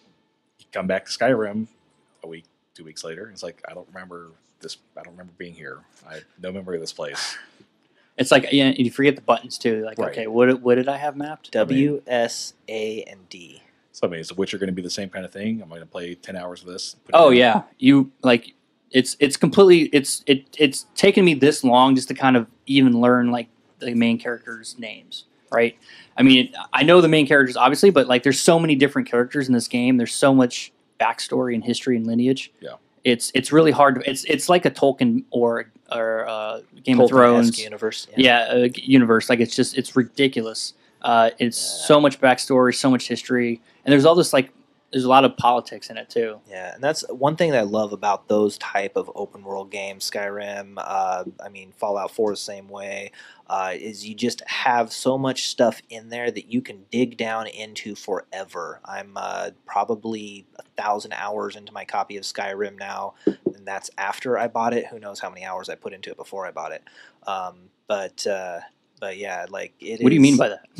You come back to Skyrim a week, two weeks later. It's like I don't remember this. I don't remember being here. I have no memory of this place. It's like yeah, you forget the buttons too. Like, Right. okay, what what did I have mapped? W, S, A, and D. So I mean, is The Witcher going to be the same kind of thing? I'm going to play ten hours of this. put it Oh down? yeah, you like it's it's completely it's it it's taken me this long just to kind of even learn like the main characters' names, right? I mean, I know the main characters obviously, but like there's so many different characters in this game. There's so much backstory and history and lineage. Yeah. It's it's really hard to it's it's like a Tolkien or or uh, Game of Tolkien-esque Thrones universe. yeah, uh, universe. Like it's just it's ridiculous. Uh, it's Yeah. so much backstory, so much history, and there's all this like there's a lot of politics in it too. Yeah, and that's one thing that I love about those type of open world games. Skyrim, uh, I mean Fallout four the same way. Uh, is you just have so much stuff in there that you can dig down into forever. I'm uh, probably a thousand hours into my copy of Skyrim now, and that's after I bought it. Who knows how many hours I put into it before I bought it? Um, but uh, but yeah, like it. What do you mean by that?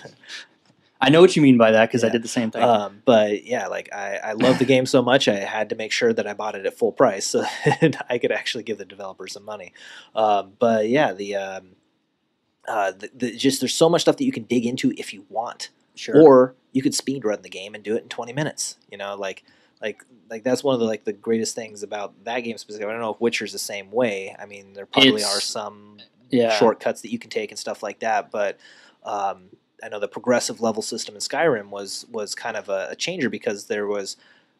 I know what you mean by that because Yeah. I did the same thing. Um, but yeah, like I, I love the game so much, I had to make sure that I bought it at full price so that I could actually give the developer some money. Um, but yeah, the, um, uh, the, the just there's so much stuff that you can dig into if you want, Sure. or you could speed run the game and do it in twenty minutes. You know, like like like that's one of the like the greatest things about that game specifically. I don't know if Witcher's the same way. I mean, there probably It's- are some yeah. shortcuts that you can take and stuff like that, but. Um, I know the progressive level system in Skyrim was was kind of a, a changer because there was,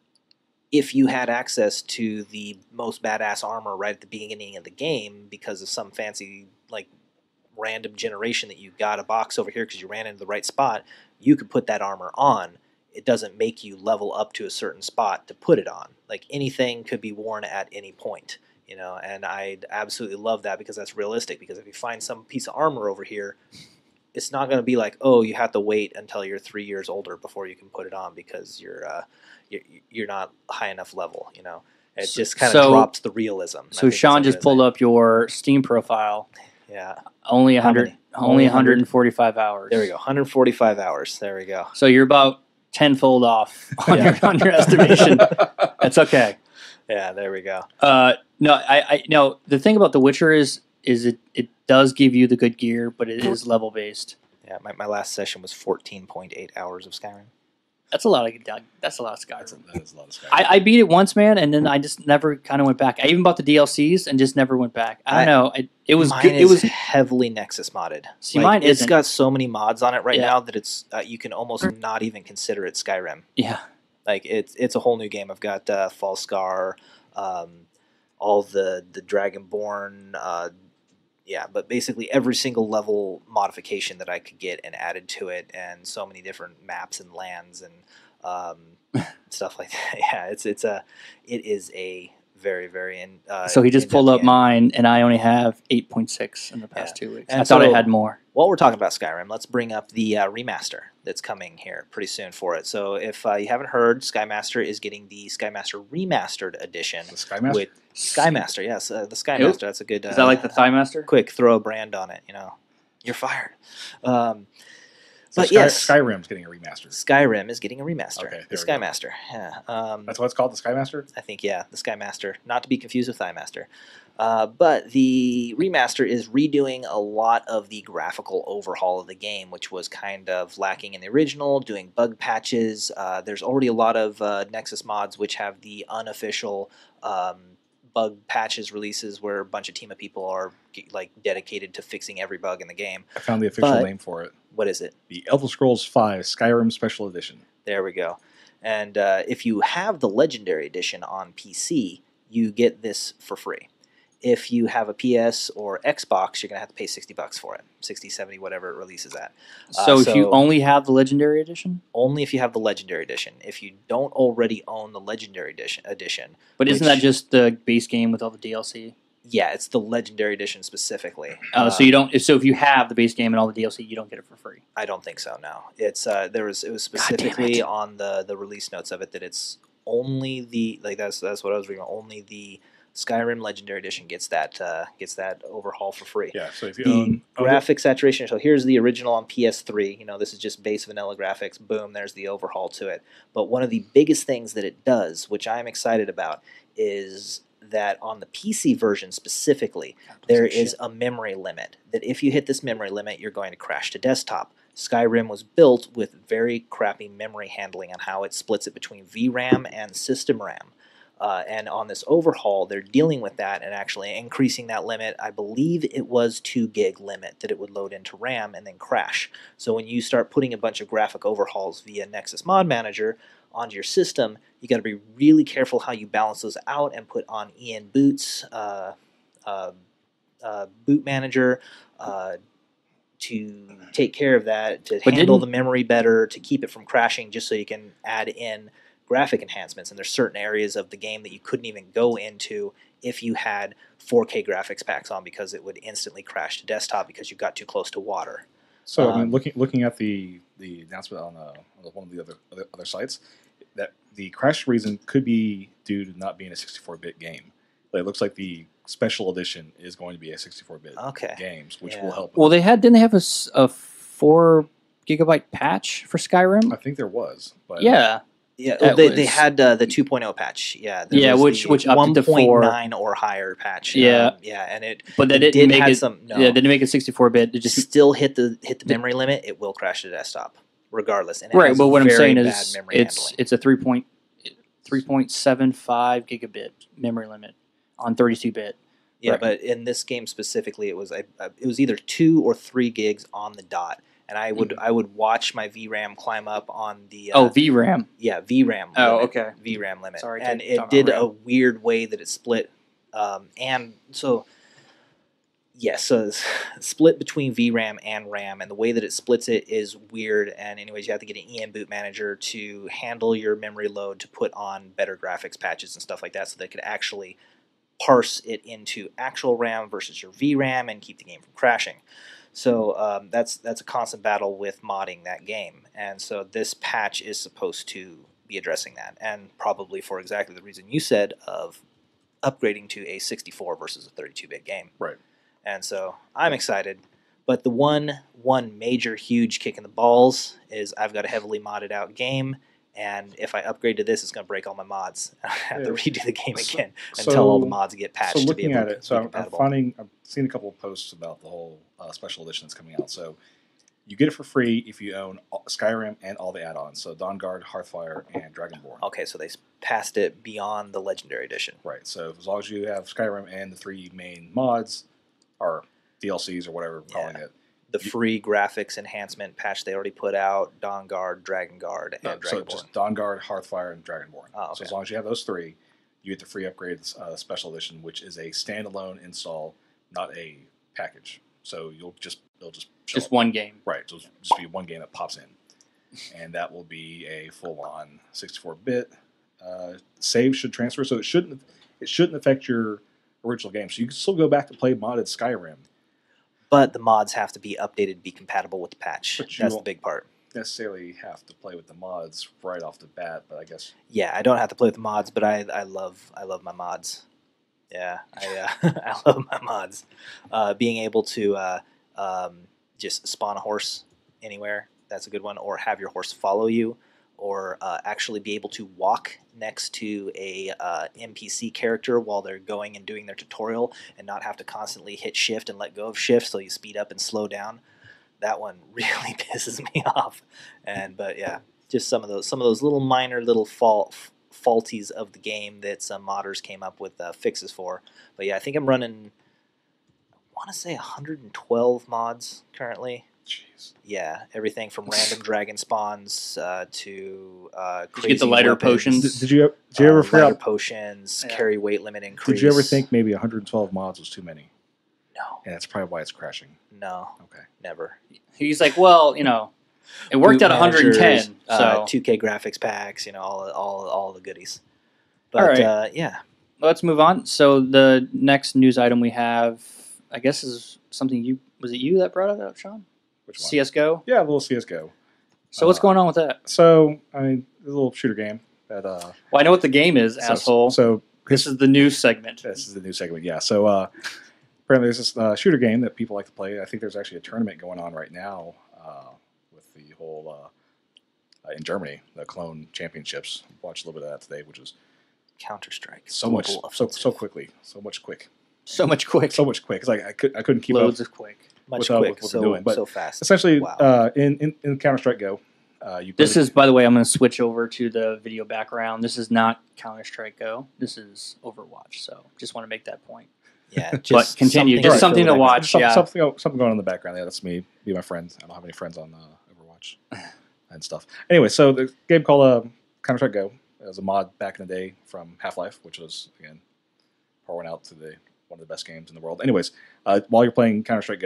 if you had access to the most badass armor right at the beginning of the game because of some fancy like random generation that you got a box over here because you ran into the right spot, you could put that armor on. It doesn't make you level up to a certain spot to put it on. Like anything could be worn at any point, you know. And I absolutely love that because that's realistic. Because if you find some piece of armor over here, it's not going to be like, oh, you have to wait until you're three years older before you can put it on because you're uh, you're, you're not high enough level. You know, it So- just kind of so- drops the realism. I So think Sean that's just what it pulled is. up your Steam profile. Yeah, Only How one hundred, many? only Only one hundred forty-five hours. there we go. one hundred forty-five hours. There we go. So you're about tenfold off on Yeah. your on your estimation. That's okay. Yeah, there we go. Uh, no, I, I no. The thing about The Witcher is is it it does give you the good gear, but it is level based. Yeah, my, my last session was fourteen point eight hours of Skyrim. That's a lot of that's a lot of That's a, Skyrim. that is a lot of Skyrim. I, I beat it once, man, and then I just never kind of went back. I even bought the D L Cs and just never went back. I don't I- know. I, it was Mine good. is It was heavily Nexus modded. See, Like, mine it's isn't. got so many mods on it right Yeah. now that it's uh, you can almost not even consider it Skyrim. yeah. Like it's it's a whole new game. I've got uh, False Scar, um, all the the Dragonborn, uh, yeah, but basically every single level modification that I could get and added to it, and so many different maps and lands and um, stuff like that. Yeah, it's it's a it is a very very in. Uh, So he just in-depth pulled up game. mine, and I only have eight point six in the past two weeks. And I thought I so- had more. While we're talking about Skyrim, let's bring up the uh, remaster that's coming here pretty soon for it. So if uh, you haven't heard, Skymaster is getting the Skymaster Remastered Edition. the Skymaster. With Skymaster, yes, uh, the Skymaster. That's a good. Uh, Is that like the Thigh Master? quick throw a brand on it? You know, you're fired. Um, So but Sky, yes, Skyrim's getting a remaster. Skyrim is getting a remaster. Okay, the there we go. Skymaster. Yeah. Um, That's what it's called, the Skymaster. I think, yeah, the Skymaster. Not to be confused with Thighmaster. Uh, but the remaster is redoing a lot of the graphical overhaul of the game, which was kind of lacking in the original, doing bug patches. Uh, there's already a lot of uh, Nexus mods which have the unofficial um, bug patches releases where a bunch of team of people are like dedicated to fixing every bug in the game. I found the official But- name for it. What is it? The Elder Scrolls five Skyrim Special Edition. There we go. And uh, if you have the Legendary Edition on P C, you get this for free. If you have a P S or Xbox, you're going to have to pay sixty bucks for it. sixty, seventy, whatever it releases at. Uh, So if you so- only have the Legendary Edition, Only if you have the Legendary Edition. If you don't already own the Legendary Edition, edition but isn't Which- that just the base game with all the D L C? yeah, it's the Legendary Edition specifically. Oh, Uh, so you don't. So if you have the base game and all the D L C, you don't get it for free. I don't think so. No, it's uh, there was it was God damn specifically it. on the the release notes of it that it's only the like that's that's what I was reading. Only the Skyrim Legendary Edition gets that uh, gets that overhaul for free. Yeah, so if you The own own it- graphic saturation. So here's the original on P S three. You know, this is just base vanilla graphics. Boom, there's the overhaul to it. But one of the biggest things that it does, which I'm excited about, is that on the P C version specifically, there is a memory limit. That if you hit this memory limit, you're going to crash to desktop. Skyrim was built with very crappy memory handling on how it splits it between V RAM and system RAM. Uh, and on this overhaul, they're dealing with that and actually increasing that limit. I believe it was two gig limit that it would load into RAM and then crash. So when you start putting a bunch of graphic overhauls via Nexus Mod Manager onto your system, you got to be really careful how you balance those out and put on E N Boot's uh, uh, uh, boot manager. Uh, to take care of that, to But handle didn't- the memory better, to keep it from crashing, just so you can add in graphic enhancements. And there's certain areas of the game that you couldn't even go into if you had four K graphics packs on, because it would instantly crash to desktop because you got too close to water. So I mean, Um, looking looking at the the announcement on, uh, on one of the other, other other sites, that the crash reason could be due to not being a sixty-four bit game. But it looks like the special edition is going to be a sixty-four bit Okay. games, which Yeah. will help. Well, they had didn't they have a, s- a four gigabyte patch for Skyrim? I think there was, but Yeah, Yeah, That they, they was- had uh, the two point oh patch. Yeah, there Yeah, was which- the which upped it to four. one point nine or higher patch. Yeah. Um, yeah, and it but they It didn't did make have it. some- no. Yeah, they didn't make it sixty-four bit. It just still hit the hit the memory limit. It will crash to desktop, regardless. And it right. has But what I'm very saying bad is, memory it's handling. it's a three point three point seven five gigabit memory limit on thirty-two bit. Yeah, right. but in this game specifically, it was I, I, it was either two or three gigs on the dot, and I would I would watch my V RAM climb up on the uh, Oh, V RAM. yeah V RAM. Oh, limit, okay. V RAM limit. Sorry, and take- it talk did about a RAM. weird way that it split, um, and so yes, so it's split between V RAM and RAM, and the way that it splits it is weird. And anyways, you have to get an E M boot manager to handle your memory load to put on better graphics patches and stuff like that, so they could actually parse it into actual RAM versus your V RAM and keep the game from crashing. So um, that's that's a constant battle with modding that game, and so this patch is supposed to be addressing that, and probably for exactly the reason you said of upgrading to a sixty-four versus a thirty-two bit game. Right. And so I'm excited, but the one one major huge kick in the balls is I've got a heavily modded out game, and if I upgrade to this, it's going to break all my mods. I have to Yeah. redo the game So- again so- until all the mods get patched So to be looking able at to it, so be I'm, I'm compatible. finding, I've seen a couple of posts about the whole uh, special edition that's coming out. So you get it for free if you own all- Skyrim and all the add-ons. So Dawnguard, Hearthfire, and Dragonborn. Okay, so they s- passed it beyond the Legendary Edition. Right. So as long as you have Skyrim and the three main mods, or D L Cs or whatever we're calling Yeah. it. The free graphics enhancement patch they already put out, Dawnguard, Dragon Guard, and No, so Dragonborn. just Dawnguard, Hearthfire, and Dragonborn. Oh, So okay. as long as you have those three, you get the free upgrade uh, special edition, which is a standalone install, not a package. So you'll just it'll just show Just up. one game. Right. So it'll just be one game that pops in, and that will be a full-on sixty-four bit. Uh, save should transfer, so it shouldn't it shouldn't affect your original game. So you can still go back to play modded Skyrim. But the mods have to be updated to be compatible with the patch. But you That's the won't- big part. Necessarily have to play with the mods right off the bat, but I guess Yeah, I don't have to play with the mods, but I, I love I love my mods. Yeah, I uh, I love my mods. Uh, being able to uh, um, just spawn a horse anywhere, that's a good one. Or have your horse follow you, or uh, actually be able to walk next to a uh, N P C character while they're going and doing their tutorial, and not have to constantly hit shift and let go of shift so you speed up and slow down. That one really pisses me off. And but yeah, just some of those some of those little minor little fault faulties of the game that some modders came up with uh, fixes for. But yeah, I think I'm running, I want to say one hundred twelve mods currently. jeez. Yeah, everything from random dragon spawns uh, to uh, Did crazy you get the lighter weapons, potions? Did, did you did you ever uh, figure lighter out? potions, Yeah. carry weight limit increase. Did you ever think maybe one hundred twelve mods was too many? No, And that's probably why it's crashing. no, Okay. never. He's like, well, you know, it worked Boot at one hundred ten. managers, uh, So two K graphics packs, you know, all all all the goodies. But All right. uh, yeah, let's move on. So the next news item we have, I guess, is something you was it you that brought it up, Sean? Which one? C S G O. Yeah, a little C S G O. So what's Uh, going on with that? So I mean, it's a little shooter game that. Uh, Well, I know what the game is, so, asshole. So this is the news segment. This is the new segment, yeah. So uh, apparently there's this uh, shooter game that people like to play. I think there's actually a tournament going on right now uh, with the whole uh, uh, in Germany, the Clone Championships. Watched a little bit of that today, which is Counter Strike. so much, so so quickly, so much quick, So much quick. so much quick. It's like I could I couldn't keep Loads up. of quick. much with, uh, quick, with what so they're doing, but so fast. Essentially, Wow. uh, in in, in Counter Strike Go, uh, you play This the- is, by the way, I'm going to switch over to the video background. This is not Counter Strike Go. This is Overwatch. So just want to make that point. yeah, But just continue. something Just to something fill to the watch. Some, yeah. something something going on in the background. Yeah, that's me, me, and my friends. I don't have any friends on uh, Overwatch and stuff. Anyway, so the game called uh, Counter Strike Go. It was a mod back in the day from Half-Life, which was again pouring out to the one of the best games in the world. Anyways, uh, while you're playing Counter Strike Go,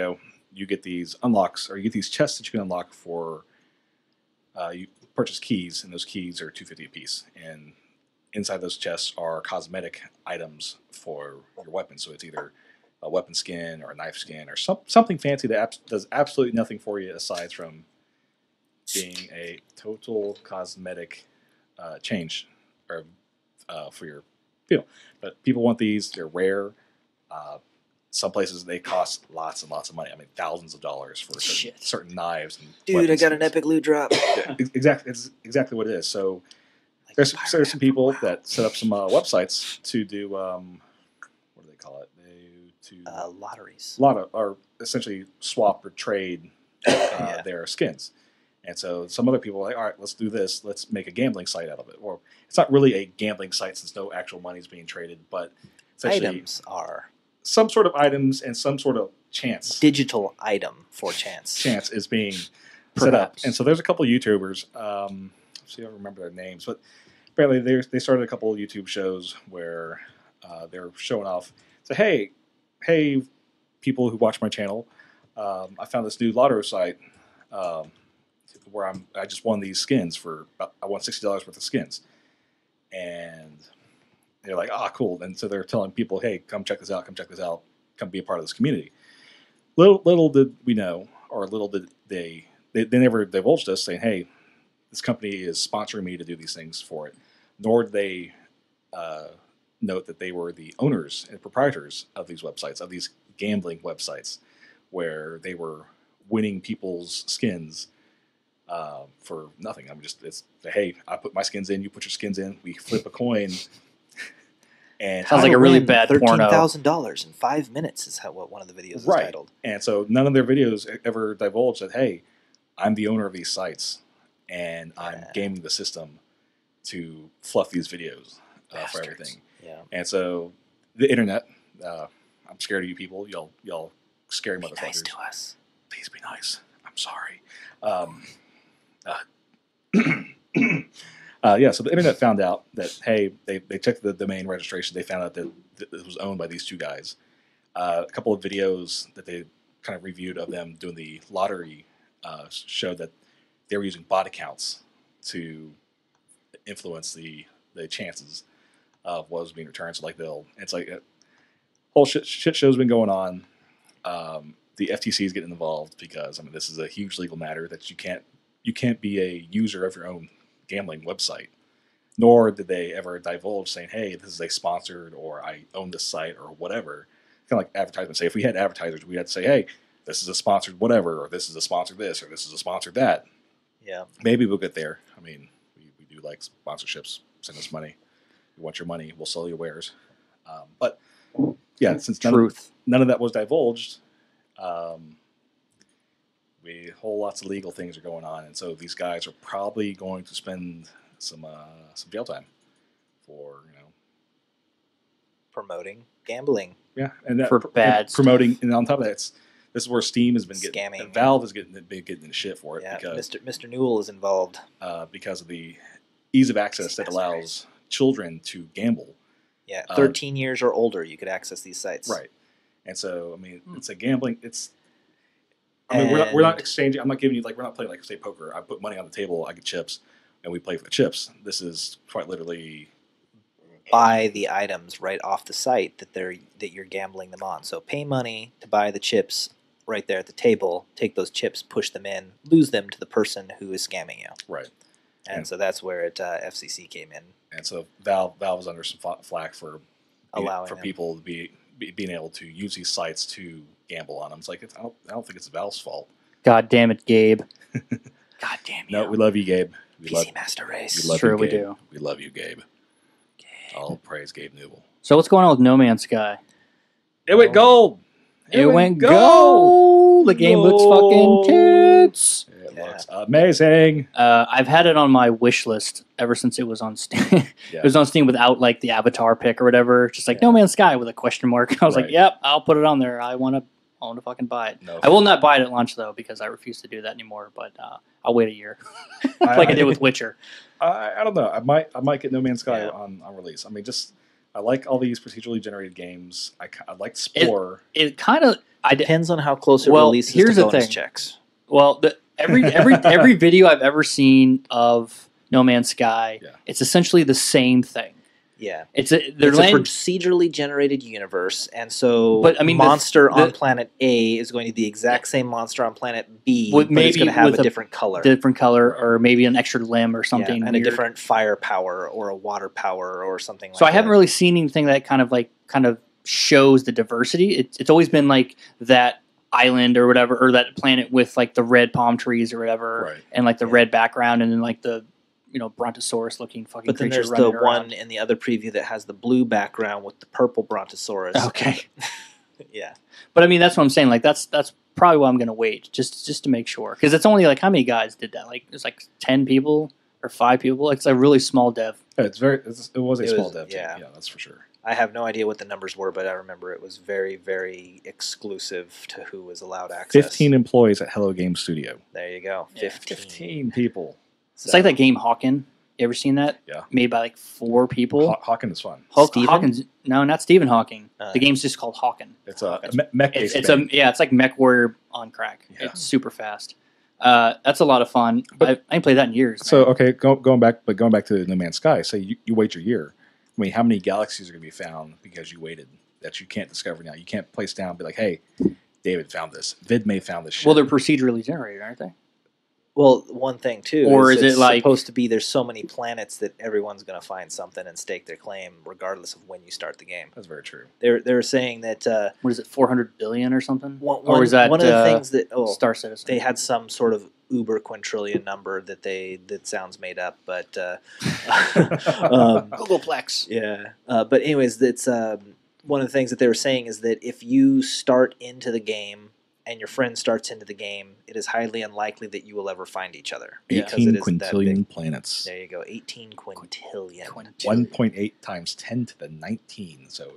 you get these unlocks, or you get these chests that you can unlock for. Uh, you purchase keys, and those keys are two hundred fifty dollars a piece. And inside those chests are cosmetic items for your weapon. So it's either a weapon skin or a knife skin or some, something fancy that abs- does absolutely nothing for you aside from being a total cosmetic uh, change or uh, for your feel. But people want these. They're rare. Uh, some places they cost lots and lots of money. I mean, thousands of dollars for certain, certain knives. And Dude, I got an epic loot drop. Yeah, exactly, it's exactly what it is. So like there's, there's some people wow. that set up some uh, websites to do um, what do they call it? They to uh, lotteries. Lot or essentially swap or trade uh, yeah. their skins. And so some other people are like, all right, let's do this. Let's make a gambling site out of it. Or it's not really a gambling site since no actual money is being traded, but items are. Some sort of items and some sort of chance. Digital item for chance. Chance is being Perhaps. set up. And so there's a couple of YouTubers. Um, see, I don't remember their names, but apparently they they started a couple of YouTube shows where uh, they're showing off. So hey, hey, people who watch my channel, um, I found this new lotto site um, where I'm I just won these skins for I won sixty dollars worth of skins, and they're like, ah, cool. And so they're telling people, hey, come check this out, come check this out, come be a part of this community. Little little did we know, or little did they, they, they never divulged us saying, hey, this company is sponsoring me to do these things for it. Nor did they uh, note that they were the owners and proprietors of these websites, of these gambling websites, where they were winning people's skins uh, for nothing. I'm just, it's, hey, I put my skins in, you put your skins in, we flip a coin. And sounds like a really bad porno. thirteen thousand dollars in five minutes is how what one of the videos is right. titled. And so none of their videos ever divulged that, hey, I'm the owner of these sites, and yeah. I'm gaming the system to fluff these videos uh, for everything. Yeah. And so the internet, uh, I'm scared of you people. Y'all, y'all scary be motherfuckers. Nice to us. Please be nice. I'm sorry. Um, uh, Uh, yeah, so the internet found out that, hey, they, they checked the domain registration. They found out that it was owned by these two guys. Uh, a couple of videos that they kind of reviewed of them doing the lottery uh, showed that they were using bot accounts to influence the, the chances of what was being returned. So, like, they'll, it's like a whole shit, shit show's been going on. Um, the F T C is getting involved because, I mean, this is a huge legal matter that you can't, you can't be a user of your own gambling website, nor did they ever divulge saying, hey, this is a sponsored or I own this site or whatever. Kind of like advertisement. Say if we had advertisers, we'd have to say, hey, this is a sponsored whatever, or this is a sponsored this, or this is a sponsored that. Yeah. Maybe we'll get there. I mean, we, we do like sponsorships. Send us money. You want your money, we'll sell your wares. Um, but yeah, since none of, none of that was divulged, um, we whole lots of legal things are going on, and so these guys are probably going to spend some uh, some jail time for you know promoting gambling. Yeah, and that, for pr- bad promoting, stuff. And on top of that, it's, this is where Steam has been getting Scamming. Valve has getting been getting into shit for it Yeah, because Mister Mister Newell is involved uh, because of the ease of access that allows children to gamble. Yeah, thirteen uh, years or older, you could access these sites. Right, and so I mean, hmm. it's a gambling. It's I mean, we're not, we're not exchanging. I'm not giving you, like, we're not playing, like, say, poker. I put money on the table, I get chips, and we play for the chips. This is quite literally buy the items right off the site that they're that you're gambling them on. So pay money to buy the chips right there at the table. Take those chips, push them in, lose them to the person who is scamming you. Right. And, and so that's where it uh, F C C came in. And so Valve Valve was under some flack for allowing for them. people to be, be being able to use these sites to gamble on them. It's like it's, I don't I don't think it's Valve's fault. God damn it, Gabe. God damn you. No, we love you, Gabe. We P C love, Master Race. We love sure you, we Gabe. do. We love you, Gabe. Gabe. All praise Gabe Newell. So what's going on with No Man's Sky? It went gold. It, it went gold. gold. The game gold. looks fucking tits. It yeah. looks amazing. Uh, I've had it on my wish list ever since it was on Steam. yeah. It was on Steam without like the avatar pick or whatever. Just like yeah. No Man's Sky with a question mark. I was right. like, yep, I'll put it on there. I want to I want to fucking buy it. No. I will not buy it at launch though because I refuse to do that anymore. But uh, I'll wait a year, like I, I did with Witcher. I, I don't know. I might I might get No Man's Sky yeah. on, on release. I mean, just I like all these procedurally generated games. I, I like Spore. It, it kind of depends on how close it well, releases here's to the bonus thing. checks. Well, the, every every every video I've ever seen of No Man's Sky, Yeah. it's essentially the same thing. Yeah, It's a they're it's land, a procedurally generated universe, and so But, I mean, the- monster the- on planet A is going to be the exact same monster on planet B, With- but it's maybe going to have with a a different color. different color or maybe an extra limb or Yeah, something and weird. a different fire power or a water power or something like So that. I haven't really seen anything that kind of like kind of shows the diversity. It, it's always been like that island or whatever, or that planet with like the red palm trees or whatever, Right. and like the Yeah. red background, and then like the you know brontosaurus looking fucking But then creature there's the running around. one in the other preview that has the blue background with the purple brontosaurus. Okay, Yeah. but I mean that's what I'm saying. Like that's that's probably why I'm gonna wait just just to make sure, because it's only like how many guys did that? Like it's like ten people or five people. Like, it's a really small dev. Yeah, it's very. It's, it was a It small was- dev yeah. team. Yeah, that's for sure. I have no idea what the numbers were, but I remember it was very, very exclusive to who was allowed access. Fifteen employees at Hello Game Studio. There you go. Yeah, Fifteen. Fifteen people. It's like that game Hawken. You ever seen that? Yeah. Made by like four people. Haw- Hawken is fun. Hawk- Stephen? Hawkins, no, not Stephen Hawking. Uh, the game's just called Hawken. It's a It's- me- mech It's, based it's a game. yeah, it's like Mech Warrior on crack. Yeah. It's super fast. Uh, that's a lot of fun. But- I, I ain't played that in years. So man. okay, go, going back, but going back to No Man's Sky. Say you, you wait your year. I mean, how many galaxies are going to be found because you waited that you can't discover now? You can't place down and be like, hey, David found this. VidMay found this shit. well, they're procedurally generated, aren't they? Well, one thing too, Or is, is it it's like- supposed to be there's so many planets that everyone's going to find something and stake their claim, regardless of when you start the game. That's very true. They're they're saying that uh, What is it, four hundred billion or something? one, or is that one of the uh, things that oh Star Citizen? they had some sort of uber quintillion number that they that sounds made up, but uh, um, Googleplex. yeah. Uh, but anyways, that's um, one of the things that they were saying is that if you start into the game and your friend starts into the game, it is highly unlikely that you will ever find each other. because Eighteen it isn't that quintillion big. planets. There you go, eighteen quintillion. One point eight times ten to the nineteen. So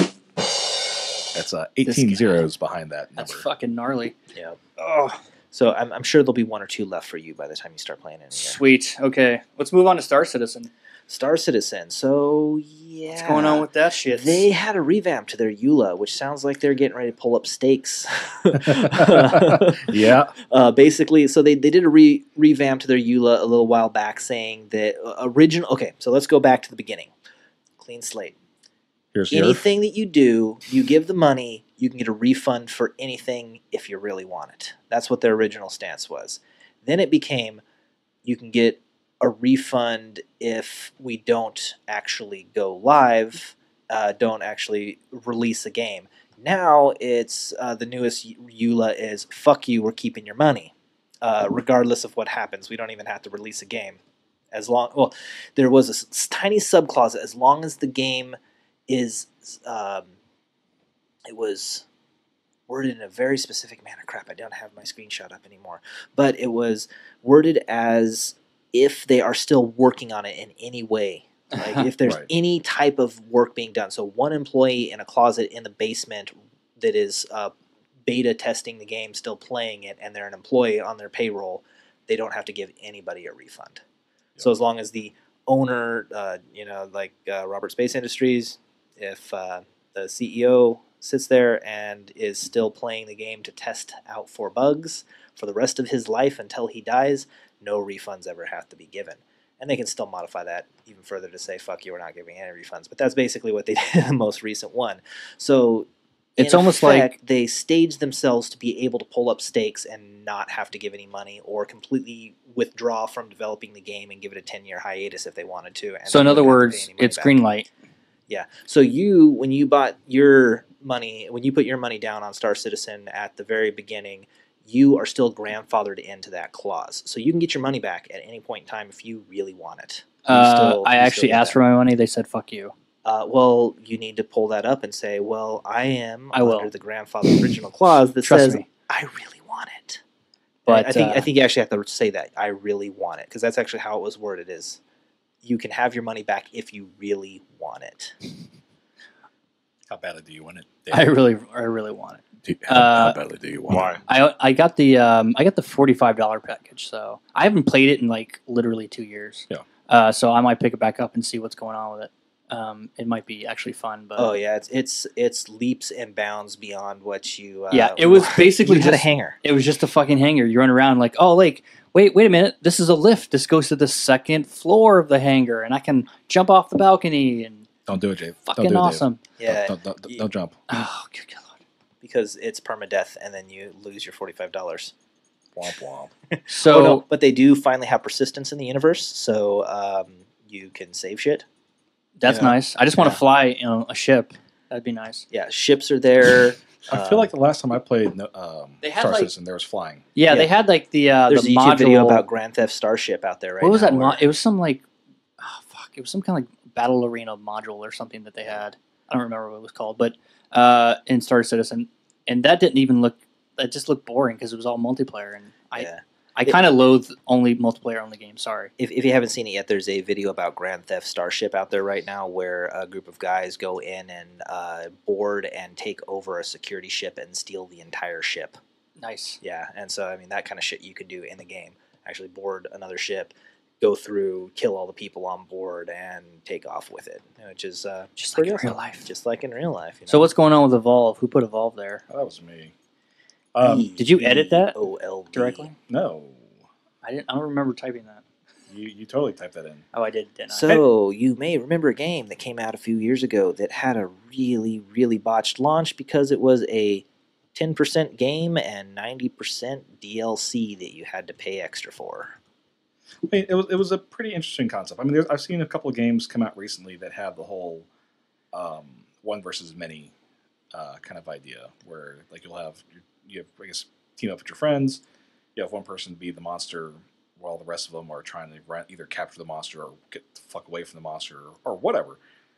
that's uh, eighteen guy. zeros behind that number. That's fucking gnarly. Yeah. Oh, So I'm, I'm sure there'll be one or two left for you by the time you start playing in here. sweet. Okay, let's move on to Star Citizen. Star Citizen. So yeah, What's going on with that shit? They had a revamp to their E U L A, which sounds like they're getting ready to pull up stakes. Yeah. Uh, basically, so they, they did a re, revamp to their E U L A a little while back, saying that uh, original. Okay, so let's go back to the beginning. Clean slate. Here's your. Anything that you do, you give the money, you can get a refund for anything if you really want it. That's what their original stance was. Then it became, you can get a refund if we don't actually go live, uh, don't actually release a game. Now it's uh, the newest E U L A is fuck you, we're keeping your money, uh, regardless of what happens. We don't even have to release a game. As long well, there was a s- tiny subclause as long as the game is um, it was worded in a very specific manner. Crap, I don't have my screenshot up anymore. But it was worded as if they are still working on it in any way. Like if there's Right. any type of work being done. So one employee in a closet in the basement that is uh, beta testing the game, still playing it, and they're an employee on their payroll, they don't have to give anybody a refund. So as long as the owner, uh, you know, like uh, Robert Space Industries, if uh, the C E O sits there and is still playing the game to test out for bugs for the rest of his life until he dies, no refunds ever have to be given. And they can still modify that even further to say, fuck you, we're not giving any refunds. But that's basically what they did in the most recent one. So It's in almost effect, like- they staged themselves to be able to pull up stakes and not have to give any money or completely withdraw from developing the game and give it a ten-year hiatus if they wanted to. And So in they other wouldn't have to words, pay any money it's back. green light. Yeah. So you, when you bought your money, when you put your money down on Star Citizen at the very beginning, you are still grandfathered into that clause. So you can get your money back at any point in time if you really want it. You Uh, still- I you still actually get asked that. for my money. They said, "Fuck you." Uh, well, you need to pull that up and say, well, I am I will. under the grandfather original clause that Trust says me. I really want it. But I think uh, I think you actually have to say that I really want it because that's actually how it was worded. Is you can have your money back if you really want it. How badly do you want it? I really, I really want it. Do, how- how badly do you want I I got the um I got the forty five dollar package, so I haven't played it in like literally two years. Yeah. Uh, so I might pick it back up and see what's going on with it. um, it might be actually fun. But Oh yeah, it's it's it's leaps and bounds beyond what you. Uh, yeah, it was basically you had just a hanger. It was just a fucking hangar. You run around like, oh, like, wait, wait a minute. This is a lift. This goes to the second floor of the hangar, and I can jump off the balcony. And Don't do it, Dave. fucking don't do awesome. It, Dave. Yeah, Don't, don't, don't, don't jump. Oh, good God. because it's permadeath, and then you lose your forty-five dollars. Womp womp. So, Oh, no, but they do finally have persistence in the universe, so um, you can save shit. that's you know? nice. I just want to Yeah. fly, you know, a ship. That'd be nice. Yeah, ships are there. I um, feel like the last time I played no- um, They had, Star like- Citizen, there was flying. Yeah, Yeah. they had like the uh, there's the a YouTube module. video about Grand Theft Starship out there right what was now. that? Mo- where- it was some like, oh, fuck. It was some kind of like battle arena module or something that they had. I don't remember what it was called, but uh, in Star Citizen, and that didn't even look. That just looked boring because it was all multiplayer, and I yeah. I kind of loathe only multiplayer only games. Sorry. If, if you haven't seen it yet, there's a video about Grand Theft Starship out there right now where a group of guys go in and uh, board and take over a security ship and steal the entire ship. Nice. Yeah, and so, I mean, that kind of shit you could do in the game. Actually board another ship, go through, kill all the people on board, and take off with it, which is uh, Just like pretty in awesome. real life. Just like in real life. You know? So what's going on with Evolve? Who put Evolve there? Oh, that was me. Um, E Did you edit that O L V. directly? no, I didn't. I don't remember typing that. you, you totally typed that in. Oh, I did, didn't I? So you may remember a game that came out a few years ago that had a really, really botched launch because it was a ten percent game and ninety percent D L C that you had to pay extra for. I mean, it was it was a pretty interesting concept. I mean, there's, I've seen a couple of games come out recently that have the whole um, one versus many uh, kind of idea, where like you'll have you have I guess team up with your friends. You have one person be the monster while the rest of them are trying to run, either capture the monster or get the fuck away from the monster or, or whatever.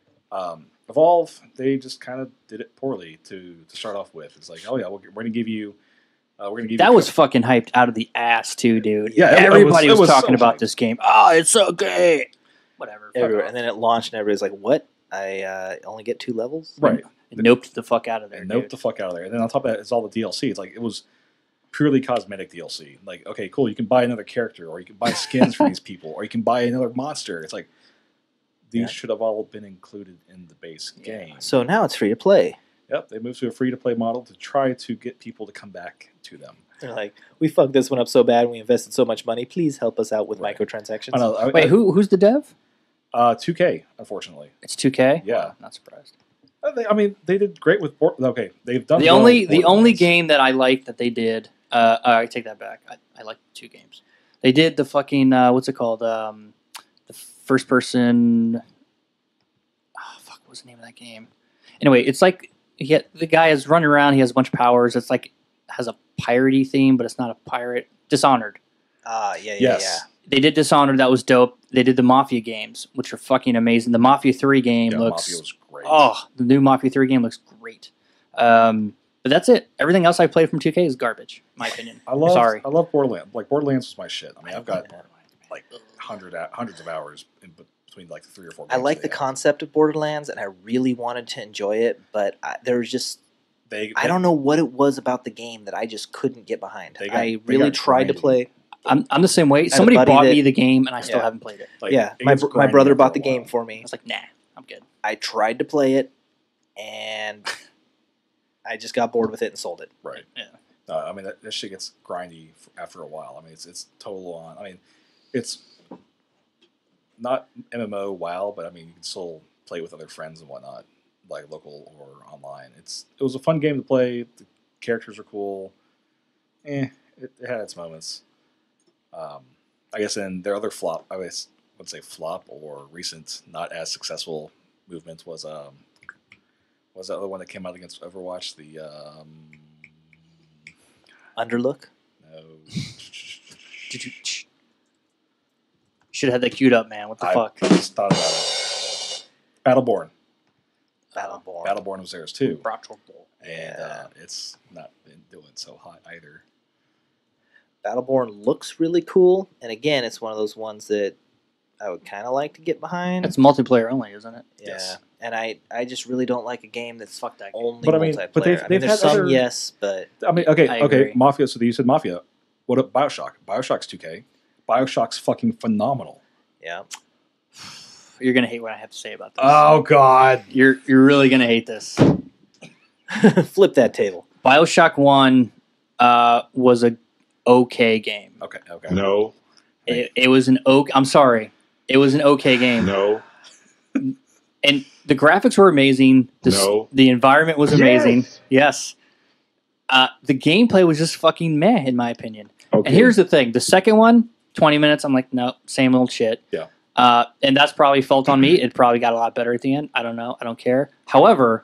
Um, Evolve, they just kind of did it poorly to to start off with. It's like, oh yeah, we're, we're going to give you. Uh, we're gonna give That you was fucking hyped out of the ass too, dude. Yeah, it- it everybody was- was, it was talking so about hyped. this game. Oh, it's so great. Whatever. fuck Everywhere. off. And then it launched and everybody's like, what? I uh, only get two levels? right. It noped the fuck out of there. And nope dude. the fuck out of there. And then on top of that, it's all the D L C. It's like it was purely cosmetic D L C. Like, okay, cool, you can buy another character, or you can buy skins for these people, or you can buy another monster. It's like these Yeah. should have all been included in the base Yeah. game. So now it's free to play. Yep, they moved to a free to play model to try to get people to come back to them. They're like, we fucked this one up so bad and we invested so much money. Please help us out with Right. microtransactions. I know. I, Wait, I, who who's the dev? Uh, two K, unfortunately. It's two K. Yeah. Not surprised. Uh, they, I mean, they did great with. Board, okay, they've done The well only with the only Borderlands. game that I like that they did. Uh, uh, I take that back. I, I like two games. They did the fucking uh, what's it called? Um, the first person. Oh fuck! What was the name of that game? Anyway, it's like he had, the guy is running around. He has a bunch of powers. It's like has a piratey theme, but it's not a pirate. Dishonored. Ah, yeah, yeah, Yes. They did Dishonored. That was dope. They did the Mafia games, which are fucking amazing. The Mafia three game Yeah, looks. Mafia was great. Oh, the new Mafia three game looks great. Um, but that's it. Everything else I played from two K is garbage, in my opinion. I love. Sorry. I love Borderlands. Like Borderlands was my shit. I mean, I've got Yeah. like hundred hundreds of hours in bet- between like the three or four. I games like they the have. concept of Borderlands, and I really wanted to enjoy it, but I, there was just They, I they- don't know what it was about the game that I just couldn't get behind. They got- I they really got tried to grindy. play. I'm, I'm the same way. a Somebody buddy bought that- me the game, and I still Yeah. haven't played it. Like, yeah, it my gets br- my grindy brother after bought a the game while. for I me. was like, nah, I'm good. I tried to play it, and I just got bored with it and sold it. Right. Yeah. Uh, I mean, that, that shit gets grindy f- after a while. I mean, it's it's total on. I mean, it's not M M O WoW, but I mean, you can still play with other friends and whatnot, like local or online. It's it was a fun game to play. The characters are cool. Eh, it, it had its moments. Um, I guess in their other flop, I guess would say flop or recent, not as successful movement was um, was that other one that came out against Overwatch? The um, Underlook. no. Did you? Should have had that queued up, man. What the I fuck? just thought about it. Battleborn. Battleborn. Battleborn was theirs too, Brattle. and Yeah. uh, it's not been doing so hot either. Battleborn looks really cool, and again, it's one of those ones that I would kind of like to get behind. It's multiplayer only, isn't it? yeah, yes. and I, I just really don't like a game that's Fuck that game. only But I mean- multiplayer. but they've- I mean, they've there's had some other- yes, but I mean, okay, I okay, agree. Mafia. So you said Mafia. What about Bioshock? Bioshock's two K. Bioshock's fucking phenomenal. yeah, You're gonna hate what I have to say about this. Oh God, You're you're really gonna hate this. Flip that table. BioShock One uh, was a okay game. okay, okay. No. It, it was an okay. I'm sorry. It was an okay game. No. And the graphics were amazing. The, s- No. the environment was amazing. Yes. Yes. Uh, the gameplay was just fucking meh, in my opinion. Okay. And here's the thing: the second one, twenty minutes. I'm like, no, same old shit. Yeah. Uh, and that's probably fault on me. It probably got a lot better at the end. I don't know. I don't care. However,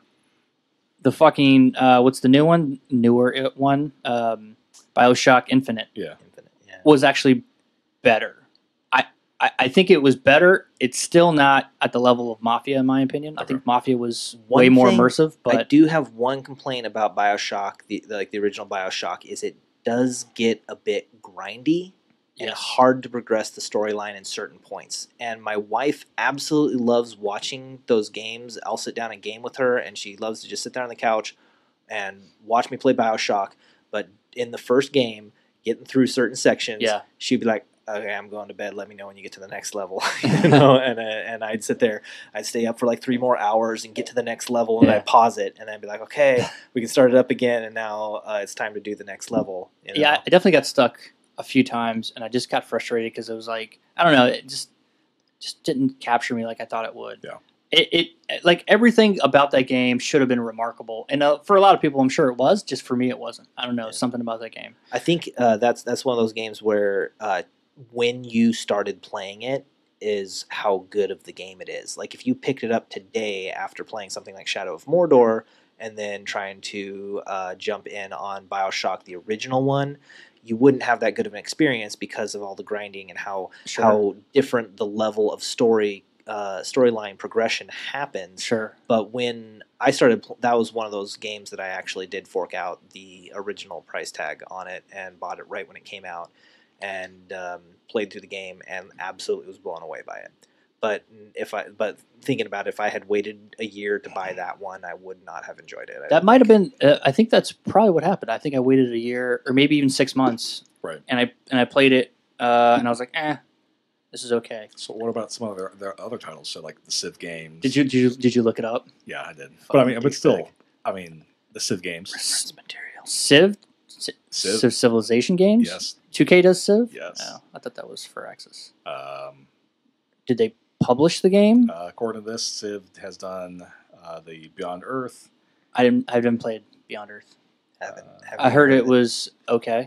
the fucking uh, what's the new one? Newer one, um, BioShock Infinite Yeah. Infinite, yeah. was actually better. I, I, I think it was better. It's still not at the level of Mafia, in my opinion. I Okay. think Mafia was One way more thing immersive. I But do have one complaint about BioShock, the, the like the original BioShock, is it does get a bit grindy and Yes. hard to progress the storyline in certain points. And my wife absolutely loves watching those games. I'll sit down and game with her, and she loves to just sit there on the couch and watch me play BioShock. But in the first game, getting through certain sections, Yeah. she'd be like, okay, I'm going to bed. Let me know when you get to the next level. you know, and uh, and I'd sit there. I'd stay up for like three more hours and get to the next level, and Yeah. I'd pause it, and then be like, okay, we can start it up again, and now uh, it's time to do the next level. You know? yeah, I definitely got stuck a few times, and I just got frustrated because it was like, I don't know, it just just didn't capture me like I thought it would. Yeah. It, it like everything about that game should have been remarkable, and uh, for a lot of people, I'm sure it was. Just for me, it wasn't. I don't know, Yeah. something about that game. I think uh, that's that's one of those games where uh, when you started playing it is how good of the game it is. Like if you picked it up today after playing something like Shadow of Mordor and then trying to uh, jump in on BioShock, the original one, you wouldn't have that good of an experience because of all the grinding and how Sure. how different the level of story uh, storyline progression happens. Sure. But when I started, pl- that was one of those games that I actually did fork out the original price tag on it and bought it right when it came out, and um, played through the game and absolutely was blown away by it. But if I, but thinking about it, if I had waited a year to buy that one, I would not have enjoyed it. I That don't might have think. been. Uh, I think that's probably what happened. I think I waited a year or maybe even six months, Right. and I and I played it, uh, and I was like, eh, this is okay. So what about some of their, their other titles? So like the Civ games. Did you did you did you look it up? Yeah, I did. But I mean, but douchebag. still, I mean, the Civ games. Reference material. Civ, Civ, Civ. Civ Civilization games. Yes. two K does Civ. Yes. Oh, I thought that was for Axis. Um, Did they publish the game? uh, according to this, Civ has done uh, the Beyond Earth. I didn't. I didn't play Beyond Earth. Haven't, Uh, haven't I heard heard it of was okay.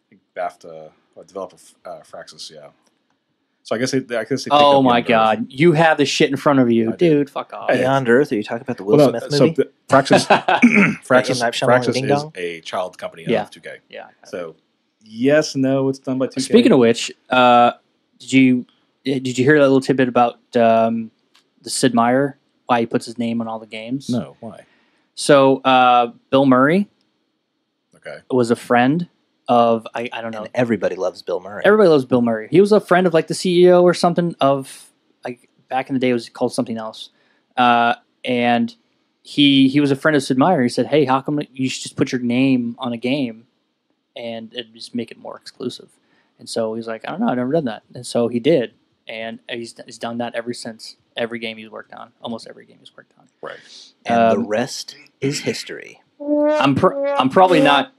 BAFTA uh, developer uh, Fraxis, yeah. So I guess they, I guess they. picked Oh up my Beyond Earth. god, you have the shit in front of you, I do. dude. Fuck off. Hey, Beyond Earth. Are you talking about the Will Well, no, Smith so movie? the, Fraxis, Fraxis, Night Shyamalan Fraxis Ding is Dong? a child company Yeah. of two K. Yeah. So yes, no, it's done by two K. Speaking of which, uh, did you did you hear that little tidbit about um, the Sid Meier? Why he puts his name on all the games? no, why? So uh, Bill Murray Okay, was a friend of I, I don't know. And everybody loves Bill Murray. Everybody loves Bill Murray. He was a friend of like the C E O or something of like back in the day it was called something else. Uh, and he he was a friend of Sid Meier. He said, "Hey, how come you should just put your name on a game and it just make it more exclusive?" And so he's like, "I don't know, I've never done that." And so he did, and he's he's done that ever since. Every game he's worked on, almost every game he's worked on. right. and the um, rest is history. I'm pr- I'm probably not.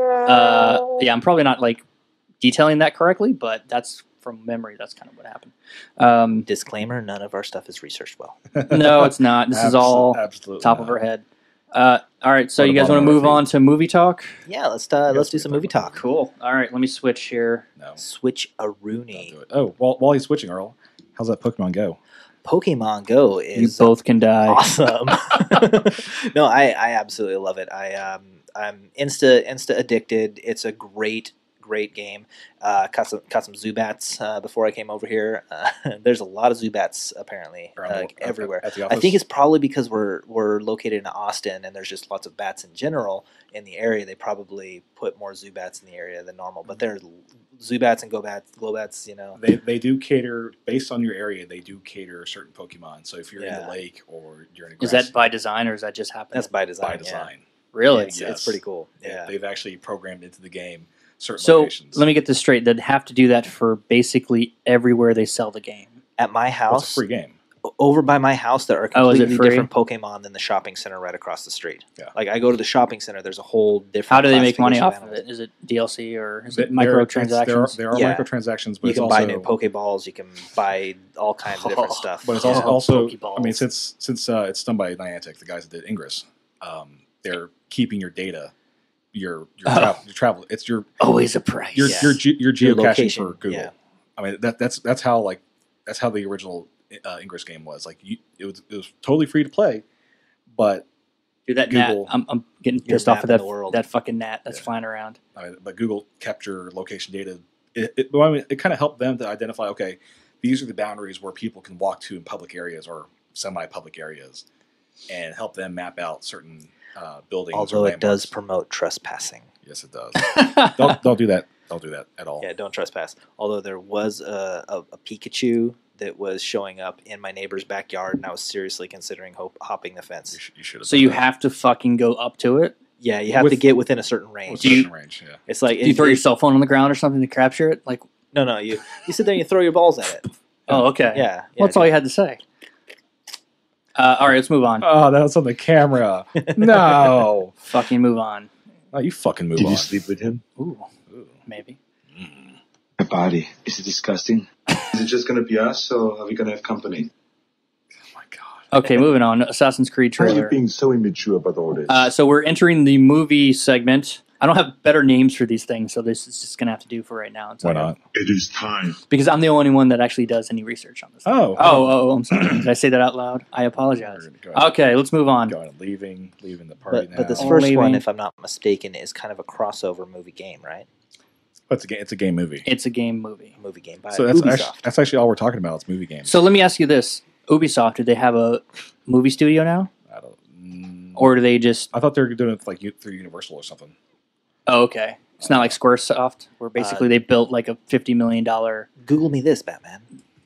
Uh, yeah, I'm probably not like detailing that correctly, but that's from memory. That's kind of what happened. Um, Disclaimer: none of our stuff is researched well. no, it's not. This is Abso- all absolutely top not. of our head. Uh, all right, so Or you the guys want bottom to of move our on to movie talk? Yeah, let's uh, let's Yes, do we some can movie talk about talk. Cool. All right, let me switch here. No, Switch a don't Rooney. do it. Oh, while, while he's switching, Earl, how's that Pokemon Go? Pokemon Go You is both can die. awesome. no, I, I absolutely love it. I um I'm insta insta addicted. It's a great great game. Uh, caught some caught some Zubats uh, before I came over here. Uh, there's a lot of Zubats apparently Around uh, the- like, at- everywhere. at the I office? think it's probably because we're we're located in Austin and there's just lots of bats in general in the area. They probably put more Zubats in the area than normal. But there's Zubats and Gobats, Globats, you know. They, they do cater based on your area. They do cater certain Pokemon. So if you're in Yeah. the lake or you're in a Is grass, that by design or is that just happening? That's by design. by yeah. design. really. It's, Yes. it's pretty cool. They- Yeah. They've actually programmed into the game certain So locations. let me get this straight. They'd have to do that for basically everywhere they sell the game. At my Well, house, it's a free game. over by my house, there are Oh, is it completely free? different Pokemon than the shopping center right across the street. Yeah. Like I go to the shopping center, there's a whole different. How do they make money classification off of it? Is it D L C or is There- it there- it's- microtransactions? There are, there are Yeah. microtransactions, but You it's can also, buy new Pokeballs. You can buy all kinds of different Oh, stuff. But it's Yeah. also, also I mean, Pokeballs. since since uh, it's done by Niantic, the guys that did Ingress, um, they're keeping your data, your your, Oh. travel, your travel. It's your Always a price. your Yeah. your, ge- your Your geocaching location, for Google. yeah. I mean, that that's that's how like that's how the original uh, Ingress game was. Like you, it was it was totally free to play, but Dude, that Google- gnat. I'm, I'm getting You're pissed off at mapping that the world. that fucking gnat that's Yeah. flying around. I mean, but Google kept your location data. It, it, well, I mean, it kind of helped them to identify. Okay, these are the boundaries where people can walk to in public areas or semi-public areas, and help them map out certain uh, buildings. or Although it does landmarks. promote trespassing. Yes, it does. don't don't do that. Don't do that at all. Yeah, don't trespass. Although there was a, a, a Pikachu that was showing up in my neighbor's backyard, and I was seriously considering hop- hopping the You, fence. should, you should have. So you have to fucking go up to it. Yeah, you have With- to get within a certain range. Do you- certain range. Yeah. It's like Do you it- throw it- your cell phone on the ground or something to capture it? Like, no, no. You you sit there and you throw your balls at it. oh, okay. Yeah, yeah. Well, that's all you had to say. Uh, all right, let's move on. Oh, that was on the camera. No. Fucking move on. Oh, you fucking move Did on. you sleep with him? Ooh, Ooh. maybe. My body. Is it disgusting? Is it just going to be us, or are we going to have company? Oh my god. Okay, moving on. Assassin's Creed Why are you trailer. being so immature about all this? Uh, so we're entering the movie segment. I don't have better names for these things, so this is just gonna have to do for right now. It's Why like- not? it is time. Because I'm the only one that actually does any research on this. thing. Oh. Oh, oh, I'm sorry. Did I say that out loud? I apologize. Go ahead. Okay, let's move on. Go ahead. Leaving, leaving the party But, now. but this Oh, first maybe. one, if I'm not mistaken, is kind of a crossover movie game, right? Oh, it's a game. It's a game movie. It's a game movie. A movie game by So that's Ubisoft. actually, that's actually all we're talking about. It's movie games. So let me ask you this: Ubisoft, do they have a movie studio now, I don't. Mm, or do they just? I thought they were doing it like u- through Universal or something. Oh, okay. It's not like Squaresoft, where basically Uh, they built like a fifty million dollar, Google me this, Batman.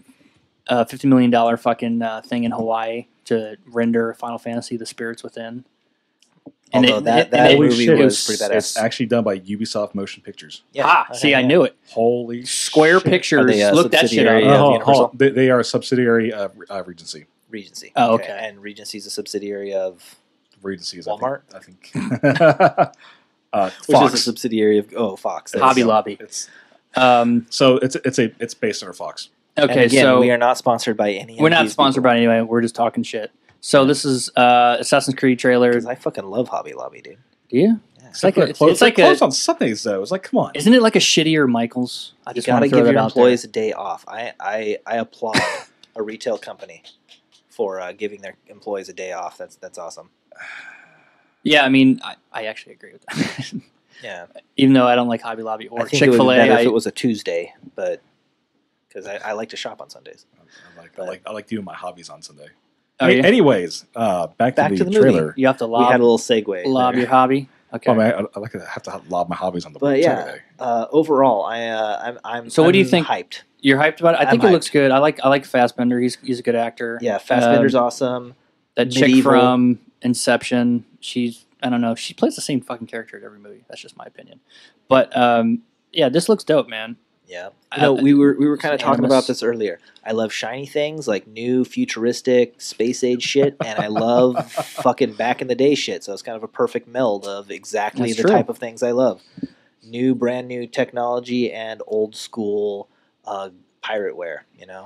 uh, fifty million dollar fucking uh, thing in Hawaii to render Final Fantasy: The Spirits Within. Although it- that, it- that it- movie shit. was pretty badass. It's actually done by Ubisoft Motion Pictures. Yeah, ah, okay, see, I yeah. knew it. Holy Square shit. Pictures. Are they a Look that shit subsidiary up. of Oh, Universal? hold on. They, they are a subsidiary of uh, Regency. Regency. Oh, okay. And Regency's a subsidiary of Regency is Walmart? I think. I think. uh, which Fox. is a subsidiary of oh Fox. There Hobby we go. Lobby. It's Um, so it's it's a it's based under Fox. And okay, again, so we are not sponsored by any. we're of not these sponsored people. by anyway. We're just talking shit. So this is uh, Assassin's Creed trailer. 'Cause I fucking love Hobby Lobby, dude. Do you? Yeah. It's like a, it's, close, it's like they're a. closed on Sundays though. It's like come on. Isn't it like a shittier Michaels? I You just want gotta to throw give that your out there. employees a day off. I I, I applaud a retail company for uh, giving their employees a day off. That's that's awesome. Yeah, I mean, I, I actually agree with that. Yeah, Even though I don't like Hobby Lobby I or think Chick it would Fil be A. better if I, it was a Tuesday, but because I, I like to shop on Sundays. I like I But- like I like doing my hobbies on Sunday. oh, Any- yeah. Anyways, uh, back, Back to to the, the movie. trailer. You have to we lob, had a little segue. lob there. your hobby. Okay. Oh, man, I, I like to have to lob my hobbies on the But yeah, Saturday. uh, overall, I uh, I'm I'm So what do you I'm think- Hyped. You're hyped about it. I I'm think it hyped. looks good. I like I like Fassbender. He's he's a good actor. Yeah, Fassbender's Um, awesome. That chick Medieval. from Inception. She's I don't know. She plays the same fucking character in every movie. That's just my opinion. But um, yeah, this looks dope, man. Yeah, I- you know, we were we were kind of it's talking animus. about this earlier. I love shiny things like new futuristic space age shit, and I love fucking back in the day shit. So it's kind of a perfect meld of exactly That's the true. type of things I love: new, brand new technology and old school uh, pirateware. You know,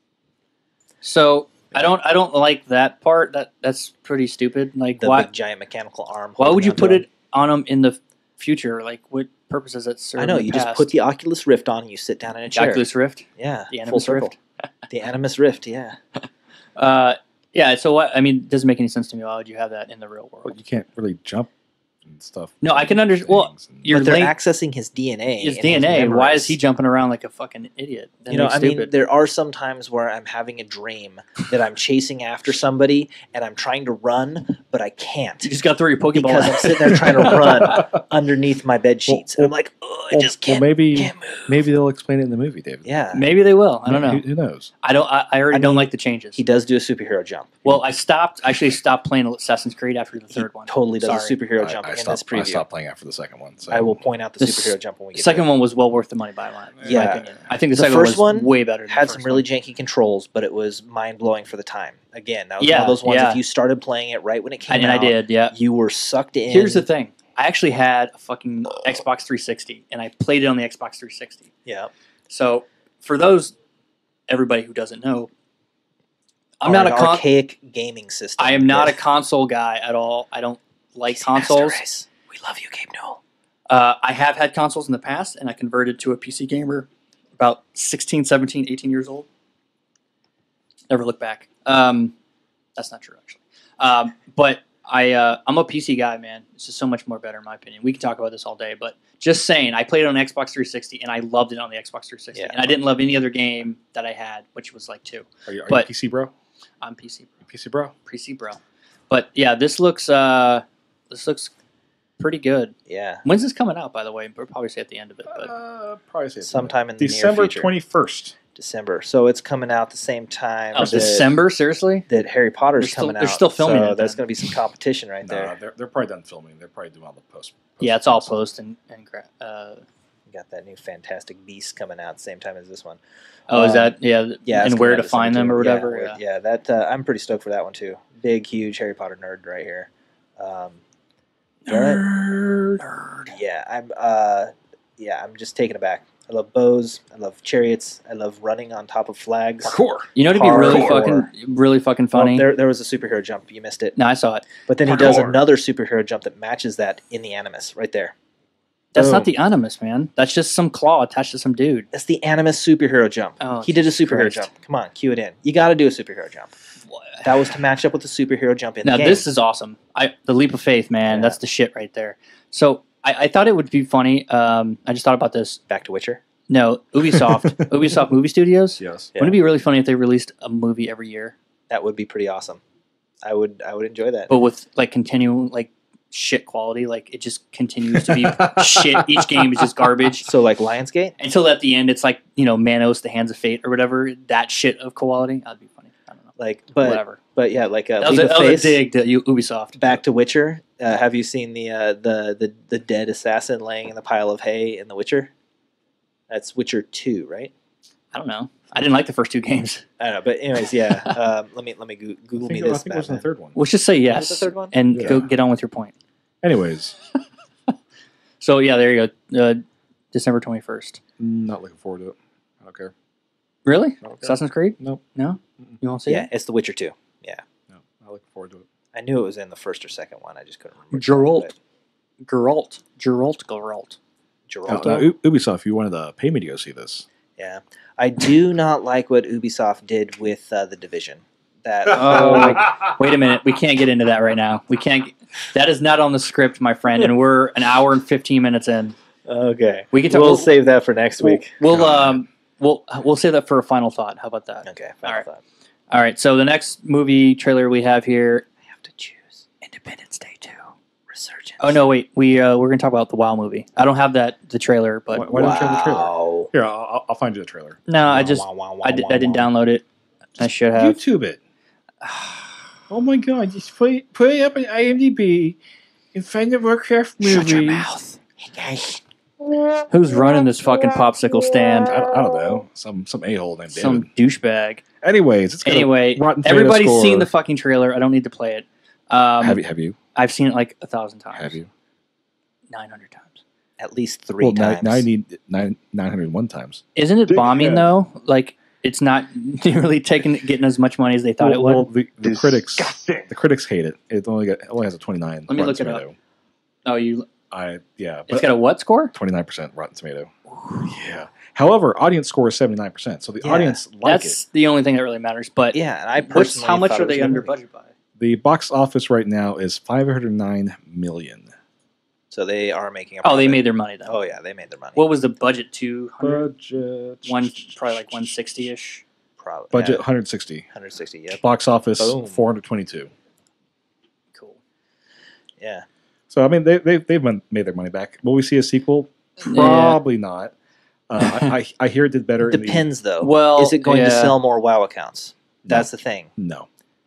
So I don't I don't like that part. That that's pretty stupid. Like the why big giant mechanical arm. why would holding you onto put him. it on them in the future? Like what purpose does it serve? I know in the you just past? put the Oculus Rift on and you sit down in a The chair. Oculus Rift, yeah, the full Animus circle. Rift. The Animus Rift, yeah. Uh, yeah. So what? I mean, it doesn't make any sense to me. Why would you have that in the real world? But you can't really jump and stuff. No, I can understand. Well, Things and- you're but they're link- accessing his D N A. his and D N A. his Why is memories. he jumping around like a fucking idiot? That You know, makes I mean, stupid. there are some times where I'm having a dream that I'm chasing after somebody and I'm trying to run, but I can't you just got to throw your Pokeball. because I'm sitting there trying to run underneath my bed sheets, and I'm like, oh, I Well, just well, can't, maybe can't move. maybe they'll explain it in the movie, David. Yeah, Maybe they will. I don't know. Who, who knows? I don't. I, I already I don't mean, like the changes. he does do a superhero jump. Well, I stopped. Actually, stopped playing Assassin's Creed after the He third one. totally does Sorry. a superhero I- jump I in stopped, this preview. I stopped playing after the second one. So. I will point out the This- superhero jump when we The get second to it. one was well worth the money by my, in Yeah. my opinion. I think the, The second first one one was way better than had the some first really one. janky controls, but it was mind blowing for the time. Again, that was Yeah, one of those ones. yeah. If you started playing it right when it came And I out, did, yeah. you were sucked in. Here's the thing. I actually had a fucking Xbox three sixty, and I played it on the Xbox three sixty. Yeah, So, for those, everybody who doesn't know, I'm Or not an a con- archaic gaming system. I am not Yeah. a console guy at all. I don't like P C Master consoles. Race. We love you, Gabe Newell. Uh, I have had consoles in the past, and I converted to a P C gamer about sixteen, seventeen, eighteen years old. Never look back. Um, that's not true, actually. Um, but I, uh, I'm a P C guy, man. It's just so much more better, in my opinion. We can talk about this all day, but just saying, I played it on Xbox three sixty, and I loved it on the Xbox three sixty. Yeah. And I didn't love any other game that I had, which was like two. Are you, are but- you P C bro? I'm P C, You P C bro? P C bro. But yeah, this looks, uh, this looks pretty good. Yeah, When's this coming out, by the way? We'll probably say at the end of it, but Uh, probably say sometime in the December near future. twenty-first. December. So it's coming out the same time. oh, that, December, seriously? that Harry Potter's They're still- coming they're out. still filming so it there's then. going to be some competition right Nah, there. they're, they're probably done filming. They're probably doing all the post. post Yeah, it's all post. post and, and gra- uh, You got that new Fantastic Beast coming out at the same time as this one. oh, is Um, that yeah? Yeah, it's and where coming to out find December them too. or whatever? Yeah, Yeah, where- yeah, that uh, I'm pretty stoked for that one too. Big, huge Harry Potter nerd right here. Um, Nerd. Yeah, I'm. Uh, yeah, I'm just taken aback. I love bows. I love chariots. I love running on top of flags. Parkour. You know, to be really Hardcore. fucking, really fucking Well, funny. there, there was a superhero jump. You missed it. no, I saw it. But then he does Parkour. another superhero jump that matches that in the Animus right there. That's not Boom. the Animus, man. That's just some claw attached to some dude. That's the Animus superhero jump. Oh, he did a superhero Christ. jump. Come on, cue it in. You got to do a superhero jump. That was to match up with the superhero jump in Now the game. this is awesome. I the leap of faith, man. Yeah. That's the shit right there. So I, I thought it would be funny. Um, I just thought about this. Back to Witcher. No, Ubisoft, Ubisoft Movie Studios. Yes. Yeah. Wouldn't it be really funny if they released a movie every year, That would be pretty awesome. I would I would enjoy that. but with like continuing like shit quality? Like it just continues to be shit. Each game is just garbage. So like Lionsgate? Until at the end, it's like, you know, Manos, the Hands of Fate, or whatever. That shit of quality. That'd be funny. I don't know. Like but Whatever. but yeah, like uh, That was, Leap a, of that was a Faith, dig to U- Ubisoft. Back to Witcher. Uh, have you seen the, uh, the the the dead assassin laying in the pile of hay in The Witcher? That's Witcher two, right? I don't know. I didn't like the first two games. I don't know, but anyways, yeah. um, let me let me go- Google I think, me I this. think it was in the Batman. third one. Let's just say yes. the third one? And Yeah. go get on with your point. Anyways, So, yeah, there you go. Uh, December twenty-first. not looking forward to it. I don't care. Really? Okay. Assassin's Creed? Nope. No? Mm-mm. You won't see Yeah, it? it's The Witcher two. No, not looking forward to it. I knew it was in the first or second one. I just couldn't remember. Geralt. Geralt. Geralt. Geralt. Geralt. Now, now, U- Ubisoft, if you wanted to pay me to go see this, Yeah, I do not like what Ubisoft did with uh, the Division. That Oh, my- Wait a minute. We can't get into that right now. We can't. Get, that is not on the script, my friend, and we're an hour and fifteen minutes in. okay. We can talk. We'll we'll, save that for next we'll, week. we'll, God. um, we'll, we'll save that for a final thought. How about that? Okay. All Final right. thought. All right. So the next movie trailer we have here, I have to choose Independence Day two, Resurgence. oh no, wait, we uh, we're gonna talk about the WoW movie. I don't have that the trailer, but Why- why don't you have the trailer? Wow. here, I'll, I'll find you the trailer. no, I just Wow, wow, wow, I, did, wow, I didn't wow. download it. I should have. YouTube it. Oh my god, just put it, put it up on I M D B and find the Warcraft movie. Shut your mouth. Hey guys. Who's running this fucking popsicle stand? I, I don't know. Some some a-hole named Some David. douchebag. Anyways, it's got a Anyway, Rotten Tomato everybody's score. seen the fucking trailer. I don't need to play it. Um, Have you? Have you? I've seen it like a thousand times. Have you? Nine hundred times. At least three Well, times. now, now you need nine nine hundred one times. Isn't it Big bombing head. though? Like it's not really taking getting as much money as they thought well, it would. well, the, the critics Disgusting. the critics hate it. It only got it only has a twenty nine. Let me look it up. Oh, you. I yeah, It's but got a what score? twenty nine percent Rotten Tomato. Yeah. However, audience score is seventy nine percent. So the Yeah. audience like That's it. the only thing that really matters. But Yeah, and I what's, personally how much thought are it was they a good under movie. budget by? The box office right now is five hundred nine million. So they are making a Oh, they profit. made their money then. Oh yeah, they made their money. What was the budget? Two hundred. Budget One probably like one sixty ish. Probably budget yeah, one hundred sixty. one hundred sixty. Yep. Box office Boom. four hundred twenty two. Cool. Yeah. So I mean, they they they've mon- made their money back. Will we see a sequel? Probably not. Uh, I, I I hear it did better. in the- Depends though. Well, is it going to yeah. sell more WoW accounts? That's the thing. No.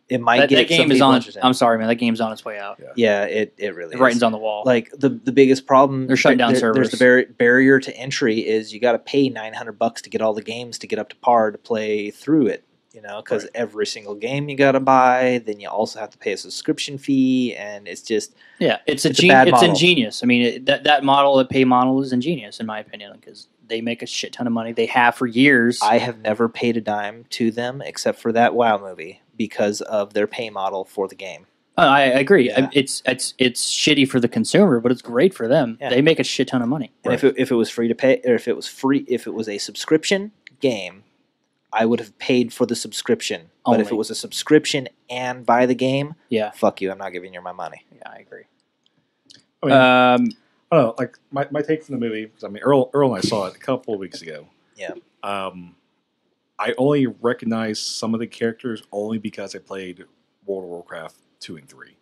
it might that, get that game some is people on. interested. I'm sorry, man. That game's on its way out. Yeah. Yeah, it, it really The is. writing's on the wall. Like the the biggest problem, They're shutting down there- servers. There's the bar- barrier to entry is you got to pay nine hundred bucks to get all the games to get up to par to play through it. You know, because Right. every single game you got to buy, then you also have to pay a subscription fee, and it's just yeah, it's a it's a gen- bad it's model. ingenious. I mean, it, that that model, the pay model, is ingenious in my opinion because they make a shit ton of money. They have for years. I have never paid a dime to them except for that WoW movie because of their pay model for the game. Uh, I agree. Yeah. It's it's it's shitty for the consumer, but it's great for them. Yeah. They make a shit ton of money. And if it, if it was free to pay, or if it was free, if it was a subscription game, I would have paid for the subscription. But if it Only. was a subscription and buy the game, Yeah, fuck you, I'm not giving you my money. yeah, I agree. I mean, Um, I don't know, like my, my take from the movie, because I mean, Earl, Earl and I saw it a couple of weeks ago. Yeah. Um, I only recognize some of the characters only because I played World of Warcraft two and three.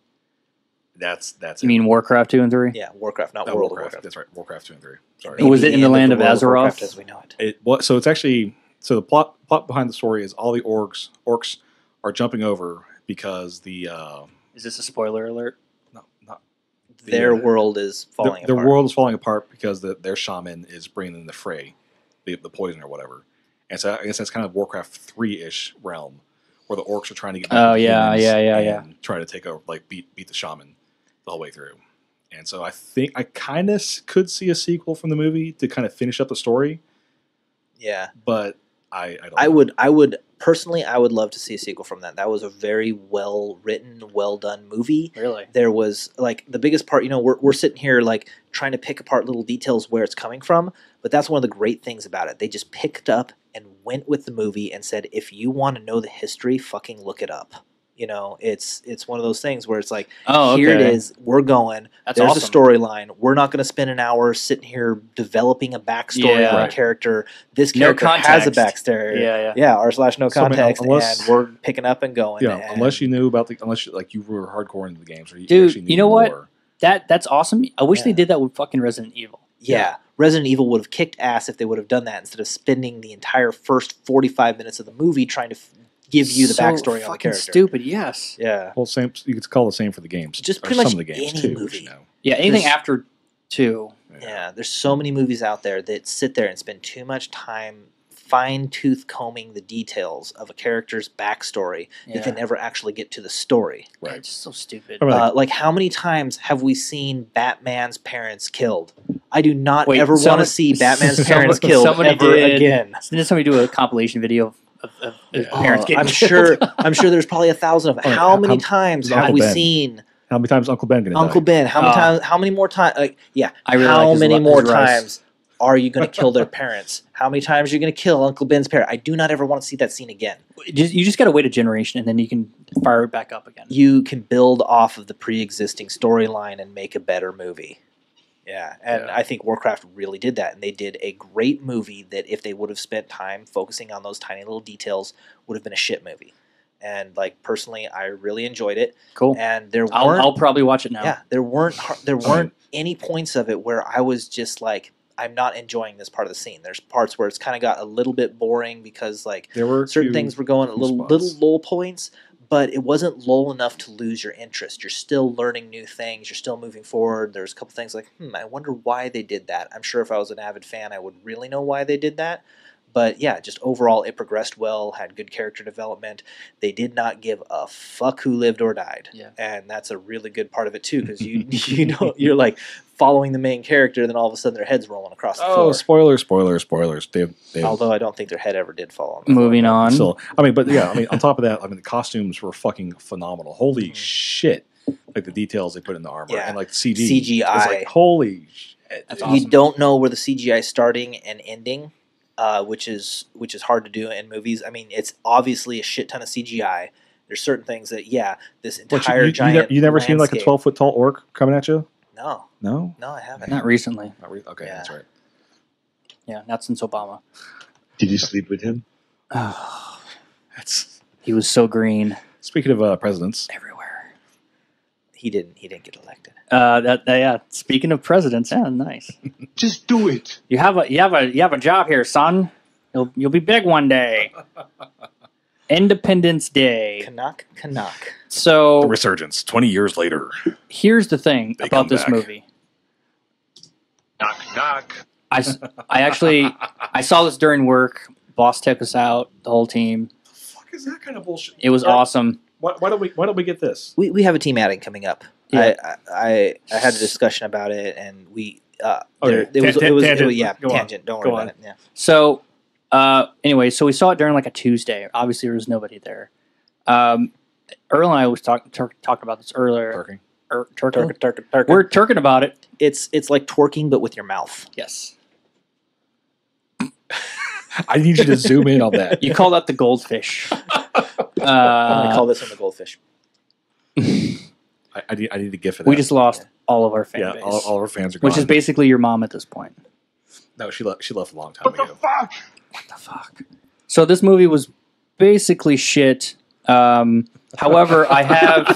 That's that's you it. mean Warcraft two and three? Yeah, Warcraft, not No, World Warcraft. of Warcraft. That's right, Warcraft two and three. Sorry. Was it in the land of World Azeroth? Warcraft as we know it. It what? So it's actually so the plot plot behind the story is all the orcs orcs are jumping over because the uh, Is this a spoiler alert? no not the, Their uh, world is the, falling the apart. world is falling apart because the, their shaman is bringing in the fray, the, the poison or whatever. And so I guess that's kind of Warcraft three ish realm where the orcs are trying to get back Oh, to yeah, humans yeah, yeah, and yeah. try to take over, like beat beat the shaman the whole way through. And so I think I kind of could see a sequel from the movie to kind of finish up the story, Yeah, but I I, don't I know. would, I would personally, I would love to see a sequel from that. That was a very well written, well done movie. Really? There was like the biggest part, you know, we're, we're sitting here like trying to pick apart little details where it's coming from, but that's one of the great things about it. They just picked up and went with the movie and said, if you want to know the history, fucking look it up. You know, it's it's one of those things where it's like, Oh, okay. here it is, we're going. That's There's awesome. a storyline. We're not going to spend an hour sitting here developing a backstory Yeah. on Right. a character. This No character has a context. backstory. Yeah, yeah. Yeah, r slash no So, I mean, context, unless- and we're picking up and going. yeah, and- unless you knew about the unless you, like you were hardcore into the games or you Dude, actually knew you know what? more. That that's awesome. I wish they Yeah. did that with fucking Resident Evil. Yeah. Resident Evil would have kicked ass if they would have done that instead of spending the entire first forty-five minutes of the movie trying to f- give you the So backstory on the fucking character. Stupid. Yes. Yeah. Well, same. You could call the same for the games. Just or pretty much some of the games any too. which, movie. You know. Yeah. Anything There's- after two. Yeah, there's so many movies out there that sit there and spend too much time fine-tooth combing the details of a character's backstory that they Yeah. never actually get to the story. Yeah, Right. it's just so stupid. I mean, Uh, like, how many times have we seen Batman's parents killed? I do not Wait, ever want someone- to see Batman's someone- parents killed somebody ever did. again. Didn't somebody do a compilation video of, of, of his Oh, parents Oh, getting I'm killed? sure. I'm sure there's probably a thousand of. Oh, How how- many how- times Uncle have we Ben. seen How many times Uncle Ben gonna Uncle die? Ben? How many Oh. times? How many more times? Like, yeah. I really how like his many li- more his rice. times are you going to kill their parents? How many times are you going to kill Uncle Ben's parent? I do not ever want to see that scene again. Just, you just got to wait a generation, and then you can fire it back up again. You can build off of the pre-existing storyline and make a better movie. Yeah, and Yeah. I think Warcraft really did that, and they did a great movie that if they would have spent time focusing on those tiny little details, would have been a shit movie. And like personally, I really enjoyed it. Cool. And there I'll, weren't, I'll probably watch it now. yeah, there weren't har- there weren't any points of it where I was just like, I'm not enjoying this part of the scene. There's parts where it's kind of got a little bit boring because like There were a certain few things were going at little spots. little lull points, but it wasn't lull enough to lose your interest. You're still learning new things. You're still moving forward. There's a couple things like, hmm, I wonder why they did that. I'm sure if I was an avid fan, I would really know why they did that. But yeah, just overall, it progressed well, had good character development. They did not give a fuck who lived or died. Yeah. And that's a really good part of it too, because you you know you're like following the main character, then all of a sudden their head's rolling across the Oh, floor. spoilers, spoilers, spoilers. They've, they've Although I don't think their head ever did fall on the Moving floor. on. still. I mean, but yeah, I mean, on top of that, I mean, the costumes were fucking phenomenal. Holy Mhm. shit! Like the details they put in the armor Yeah. and like C G. C G I. It's like holy shit. That's dude. awesome. You don't know where the C G I is starting and ending, uh, which is which is hard to do in movies. I mean, it's obviously a shit ton of C G I. There's certain things that, yeah, this What, entire you, you, you, giant never, you never seen like a landscape- twelve foot tall orc coming at you? No, No, no, I haven't. Not recently. not really. Okay, Yeah. that's right. Yeah, not since Obama. Did you sleep with him? That's He was so green speaking of uh, presidents. everywhere. He didn't. He didn't get elected. Uh, that, that yeah. Speaking of presidents, yeah, nice. Just do it. You have a you have a you have a job here, son. You'll you'll be big one day. Independence Day. Canuck, Canuck. So The resurgence, twenty years later. here's the thing They about come this back. movie. Knock, knock. I, s- I actually I saw this during work. Boss took us out, the whole team. The fuck is that kind of bullshit? It was Or- awesome. Why, why don't we? Why don't we get this? We we have a team outing coming up. Yeah. I, I I had a discussion about it, and we uh, Okay. there, it was Ta- it was, it tangent. was yeah Go on. tangent. Don't Go worry on. about it. Yeah. So, uh, anyway, so we saw it during like a Tuesday. Obviously, there was nobody there. Um, Earl and I was talking tur- talked about this earlier. Turking. Er, turking? Turk, turk, turk. We're turking about it. It's it's like twerking, but with your mouth. Yes. I need you to zoom in on that. You call that the goldfish. I'm gonna Uh, call this one the goldfish. I, I need. I need to gift for that. we just lost Yeah. all of our fan yeah. base, All, all our fans are gone. which is basically your mom at this point. no. She left. She left a long time What the ago. fuck? What the fuck? So this movie was basically shit. Um, however, I have,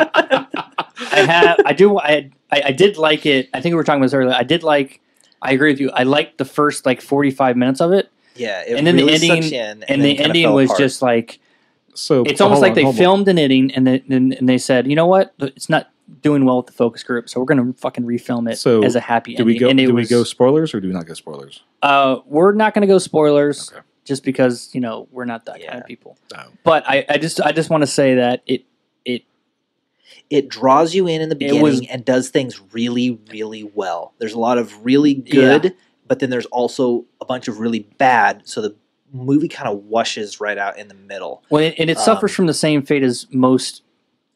I have, I do, I, I, I did like it. I think we were talking about this earlier. I did like. I agree with you. I liked the first like forty-five minutes of it, Yeah, it and then really the sucks ending, you in, and, and then the kinda ending fell was apart. just like So it's almost hold like on, they hold on. filmed an ending and then and, and they said, you know what, it's not doing well with the focus group, so we're gonna fucking refilm it So, as a happy Do we ending. go? And it Do was, we go spoilers or do we not go spoilers? Uh, we're not gonna go spoilers. Okay. Just because you know we're not that kind Yeah. of people, Oh. but I, I just I just want to say that it it it draws you in in the It beginning was- and does things really, really well. There's a lot of really good, Yeah. but then there's also a bunch of really bad. So the movie kind of washes right out in the middle. well and it suffers Um, from the same fate as most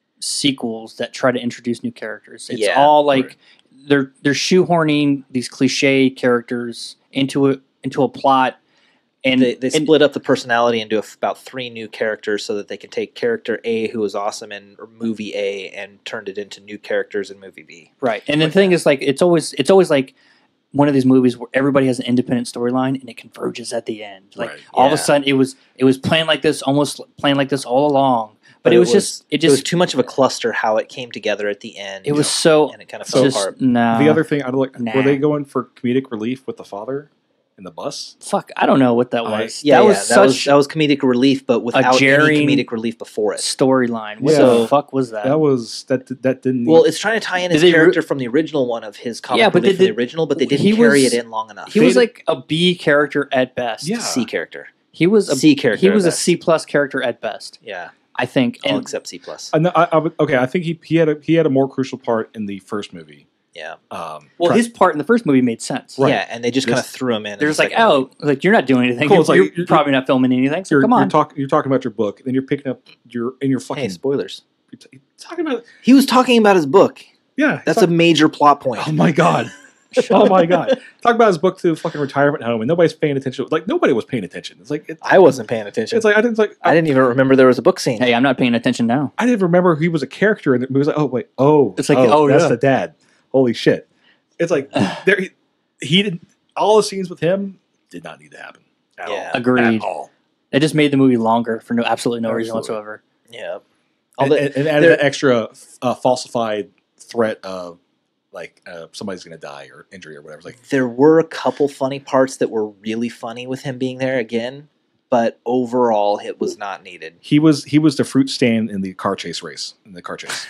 sequels that try to introduce new characters. It's Yeah, all like right. they're they're shoehorning these cliche characters into a into a plot, and They, they and- split up the personality into a f about three new characters so that they can take character A, who was awesome in movie A, and turned it into new characters in movie B. right. And the thing is, like, it's always it's always like one of these movies where everybody has an independent storyline and it converges at the end. Like Right. all of Yeah. a sudden, it was it was playing like this, almost playing like this all along. But, But it, it was, was- just it It was just too much of a cluster how it came together at the end. it was so and it kind of fell just apart. no. the other thing, I don't like. nah. Were they going for comedic relief with the father in the bus? fuck, I don't know what that I- was. Yeah, that yeah, was that such was that was comedic relief, but without jarring any comedic relief before it. storyline. What Yeah. the fuck was that? That was that. That didn't. Well, it's trying to tie in his Did they re- character from the original one of his comic Yeah, but relief they from the did- original, but they didn't he carry was- it in long enough. he was They- like a B character at best. Yeah. C character, He was a C character. he was at a best. C plus character at best. Yeah, I think. I'll And accept C plus. I, know- I, I would, okay, I think he he had a he had a more crucial part in the first movie. Yeah, Um, well, try- his part in the first movie made sense. Right. yeah, and they just kind of This- threw him in. in There's the like, second oh, movie. like you're not doing anything. Cool, You're, it's like you're you're- probably not filming anything. So you're, come you're on. talking you're talking about your book, then you're picking up your in your fucking Hey, spoilers. you're t- talking about He was talking about his book. yeah. That's it's a major plot point. like, oh my god. Oh my god! Talk about his book to the fucking retirement home, and nobody's paying attention. Like nobody was paying attention. It's like it, I wasn't paying attention. it's like I didn't like I didn't even remember there was a book scene. Hey, I'm not paying attention now. I didn't remember he was a character in the movie. It was like, oh wait, oh, It's like, oh, that's yeah. the dad. Holy shit! It's like there he, he didn't. All the scenes with him did not need to happen at Yeah. all. Agreed. At all. It just made the movie longer for no absolutely no reason Absolutely. whatsoever. Yeah, all And, the, and, and added there- that extra uh, falsified threat of like uh, somebody's going to die or injury or whatever. It's like there were a couple funny parts that were really funny with him being there again, but overall, it was not needed. he was he was the fruit stand in the car chase race in the car chase.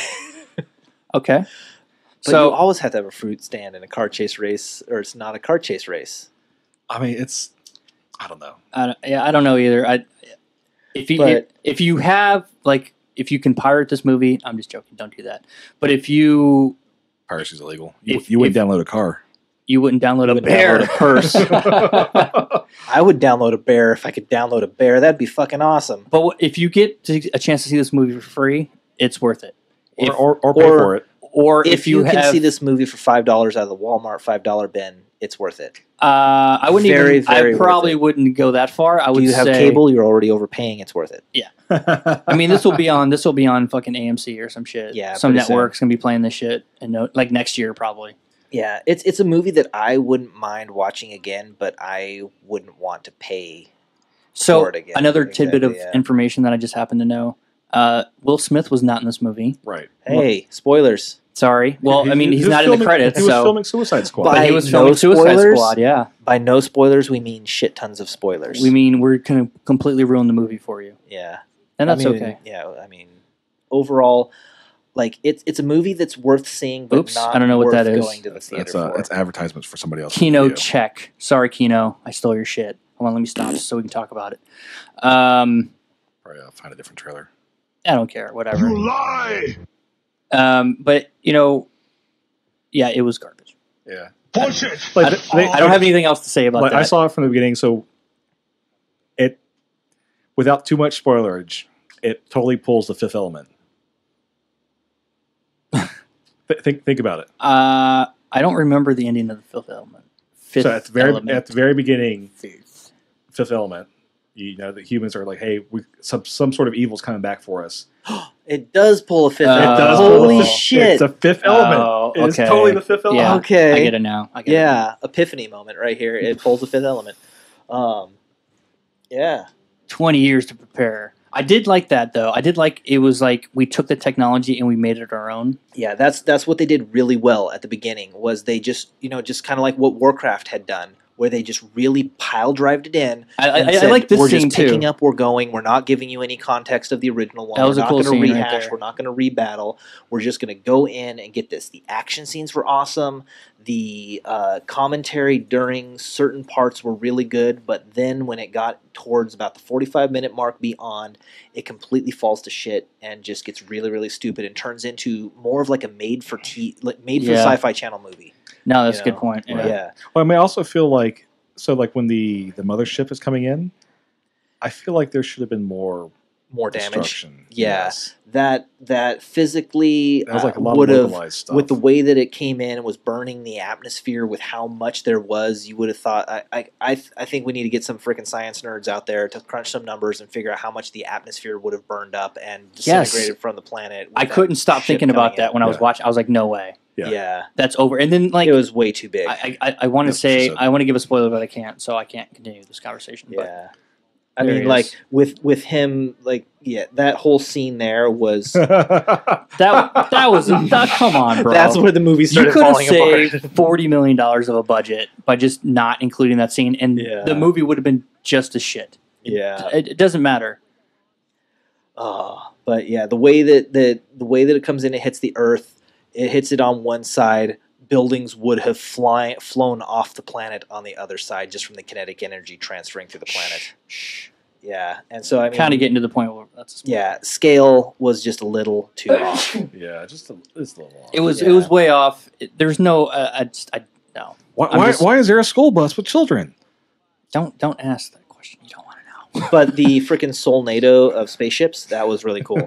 Okay. But so you always have to have a fruit stand in a car chase race, or it's not a car chase race. I mean, it's I don't know. I don't, yeah, I don't know either. I if you But- if you have like if you can pirate this movie, I'm just joking. Don't do that. But if you Piracy's illegal. You, If- you wouldn't if- download a car. you wouldn't download a wouldn't bear. download a purse. I would download a bear if I could download a bear. That'd be fucking awesome. But what- if you get to, a chance to see this movie for free, it's worth it. or, If- or, or pay or- for it. Or If, if, you, you, can have, see this movie for five dollars out of the Walmart five dollar bin, it's worth it. uh, I wouldn't Very, even. very I worth probably it. wouldn't go that far. I Do would you have say, cable? You're already overpaying. It's worth it. I mean, this will be on. This will be on fucking A M C or some shit. Yeah, some pretty soon. network's gonna be playing this shit, and no, like next year probably. Yeah, it's it's a movie that I wouldn't mind watching again, but I wouldn't want to pay. So For it again. another tidbit of Exactly, yeah. information that I just happened to know: uh, Will Smith was not in this movie. Right. Hey, spoilers. Sorry. Well, He- I mean, he he's was not in filming- the credits, He was so filming Suicide Squad. but By he was no filming Suicide spoilers? Squad. Yeah, By no spoilers, we mean shit tons of spoilers. we mean we're gonna completely ruin the movie for you, yeah, and that's I mean, okay. Yeah, I mean, overall, like it's it's a movie that's worth seeing, but Oops, not I don't know what worth that is. going to the That's, theater that's, uh, for. that's advertisements for somebody else. Kino check. Sorry, Kino, I stole your shit. Hold on, let me stop just so we can talk about it. Um, Probably uh, find a different trailer. I don't care. Whatever. You lie! Um, but you know, yeah, it was garbage. Yeah. Bullshit! Like, I, don't, I don't have anything else to say about like, that. I saw it from the beginning, so it, without too much spoilerage, it totally pulls the Fifth Element. Th- think think about it. Uh, I don't remember the ending of the Fifth Element. Fifth so at the very Element. at the very beginning, Fifth. Fifth Element, you know, the humans are like, hey, we some some sort of evil's coming back for us. It does pull a fifth. Uh, element. It does pull Holy the fifth- shit! It's a Fifth Element. Oh, It is okay. totally the Fifth Element. Yeah, Okay. I get it now. I get it now. yeah, epiphany moment right here. It pulls the fifth element. Um, yeah, twenty years to prepare. I did like that though. I did like it was like we took the technology and we made it our own. yeah. That's that's what they did really well at the beginning. Was they just you know just kind of like what Warcraft had done, where they just really pile drived it in. I, I, and I said, like this We're scene just picking too. up. We're going. We're not giving you any context of the original one. That was we're a not cool going to scene right rehash. there. We're not going to rebattle. We're just going to go in and get this. The action scenes were awesome. The uh, commentary during certain parts were really good, but then when it got towards about the forty-five minute mark beyond, it completely falls to shit and just gets really, really stupid and turns into more of like a made for t- like made for Yeah. sci-fi channel movie. No, that's you a good know? point. Yeah. Yeah. Well, I mean, I also feel like so like when the the mothership is coming in, I feel like there should have been more More damage. destruction. Yeah. Yes. That that physically That was like a uh, lot would of have localized stuff. with the way that it came in and was burning the atmosphere with how much there was, you would have thought. I I I, th- I think we need to get some freaking science nerds out there to crunch some numbers and figure out how much the atmosphere would have burned up and Yes. disintegrated from the planet. with I that couldn't stop ship thinking about coming that in. when I was Yeah. watching. I was like, no way, Yeah. Yeah, that's over. And then like it was way too big. I I, I want to That's what she say said. I want to give a spoiler, but I can't, so I can't continue this conversation. But yeah. I there mean, he like is. with with him, like yeah, that whole scene there was. that that was that, come on, bro. That's where the movie you started could have falling saved apart. forty million dollars of a budget by just not including that scene, and Yeah. the movie would have been just as shit. Yeah. It, it doesn't matter. Oh, but yeah, the way that the the way that it comes in, it hits the earth. It hits it on one side. Buildings would have fly, flown off the planet on the other side just from the kinetic energy transferring through the planet. Yeah, and so I mean, Kind of getting to the point where that's a spoiler. yeah, scale was just a little too off. yeah, just a, it's a little off. It was Yeah. it was way off. It, there's no uh, I just I no. Why, I'm why, just- why is there a school bus with children? Don't don't ask that question. You don't want to know. But the freaking Solnado of spaceships, that was really cool.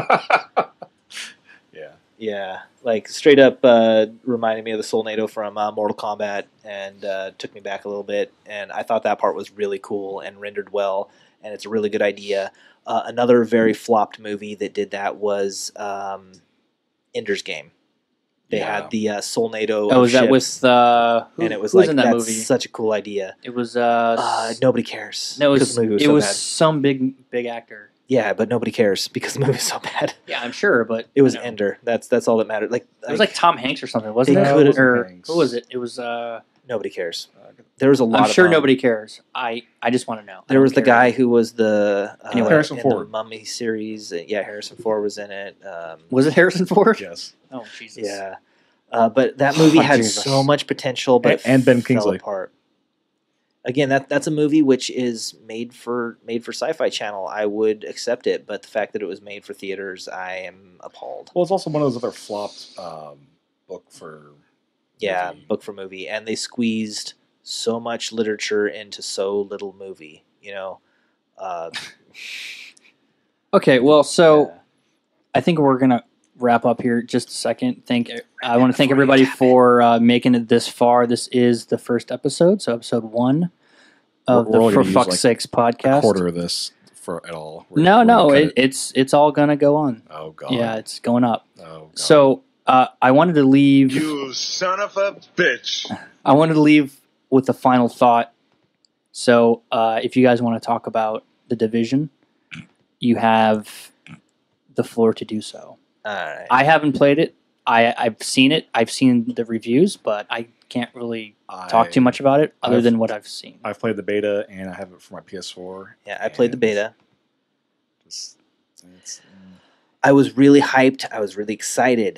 yeah. Yeah, like straight up uh, reminded me of the Solnado from uh, Mortal Kombat, and uh, took me back a little bit. And I thought that part was really cool and rendered well, and it's a really good idea. Uh, another very flopped movie that did that was um, Ender's Game. They Yeah. had the uh, Solnado. Oh, of was that ships, with uh who, and it was who was like in that that's movie? such a cool idea. It was uh, Uh, nobody cares. no, it because was, the movie was it so was bad. some big big actor. Yeah, but nobody cares because the movie was so bad. Yeah, I'm sure, but It was I know. Ender. That's that's all that mattered. Like It was like Tom Hanks or something, wasn't It it? could- Or Hanks. who was it? It was uh nobody cares. There was a lot. I'm of sure them. nobody cares. I I just want to know. I There don't was the care. guy who was the uh, Anyway. Harrison in Ford. the Mummy series. Uh, Yeah, Harrison Ford was in it. Um, Was it Harrison Ford? Yes. Oh Jesus. yeah, uh, but that movie Oh, had Jesus. so much potential, but And- and Ben it fell Kingsley. apart. Again, that that's a movie which is made for made for Sci-Fi Channel. I would accept it, but the fact that it was made for theaters, I am appalled. Well, it's also one of those other flopped um, book for. Yeah, movie. book for movie, and they squeezed so much literature into so little movie. You know. Uh, Okay, well, so yeah. I think we're gonna wrap up here just a second. Thank I want to thank before you everybody tap it. for uh, making it this far. This is the first episode, so episode one of We're- we're the only For gonna use, Fuck's like, Sakes podcast. quarter of this for at all. We're- No, we're no, gonna it, cut it's it's all gonna go on. Oh god. Yeah, it's going up. Oh god. So uh, I wanted to leave. You son of a bitch. I wanted to leave with a final thought. So uh, if you guys want to talk about The Division, you have the floor to do so. All right. I haven't played it. I I've seen it. I've seen the reviews, but I can't really I, talk too much about it other I've, than what I've seen. I've played the beta and I have it for my P S four. Yeah, I played the beta. Just, it's, mm. I was really hyped. I was really excited.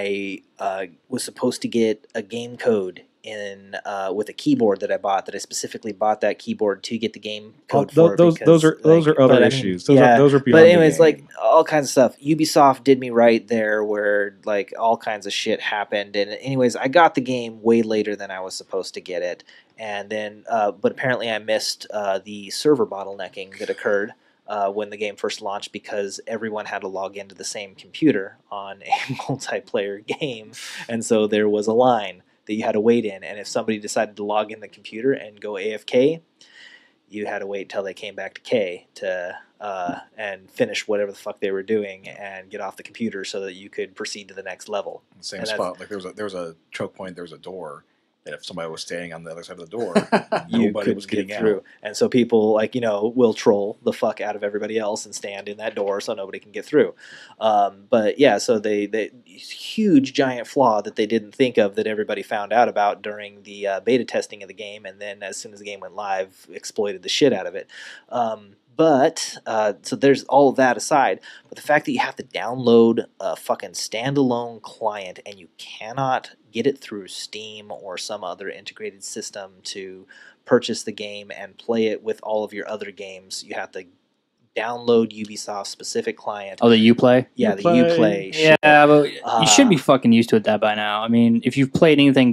I uh, was supposed to get a game code in uh, with a keyboard that I bought. That I specifically bought that keyboard to get the game code Oh, for. those because, those are those like, are other but, I mean, issues. Those yeah, are those are beyond. But anyways, the game. like all kinds of stuff. Ubisoft did me right there, where like all kinds of shit happened. And anyways, I got the game way later than I was supposed to get it. And then, uh, but apparently, I missed uh, the server bottlenecking that occurred. Uh, when the game first launched, because everyone had to log into the same computer on a multiplayer game, and so there was a line that you had to wait in, and if somebody decided to log in the computer and go A F K, you had to wait till they came back to K to uh, and finish whatever the fuck they were doing and get off the computer so that you could proceed to the next level. Same and spot. Like there was a there was a choke point. There was a door. And if somebody was standing on the other side of the door, you nobody was getting get out. through. And so people, like, you know, will troll the fuck out of everybody else and stand in that door so nobody can get through. Um, but yeah, so they, they huge giant flaw that they didn't think of that everybody found out about during the uh, beta testing of the game, and then as soon as the game went live, exploited the shit out of it. Um, But, uh, so there's all of that aside, but the fact that you have to download a fucking standalone client and you cannot get it through Steam or some other integrated system to purchase the game and play it with all of your other games, you have to download Ubisoft's specific client. Oh, the Uplay? Yeah, the Uplay. Yeah, but Uh, you should be fucking used to it that by now. I mean, if you've played anything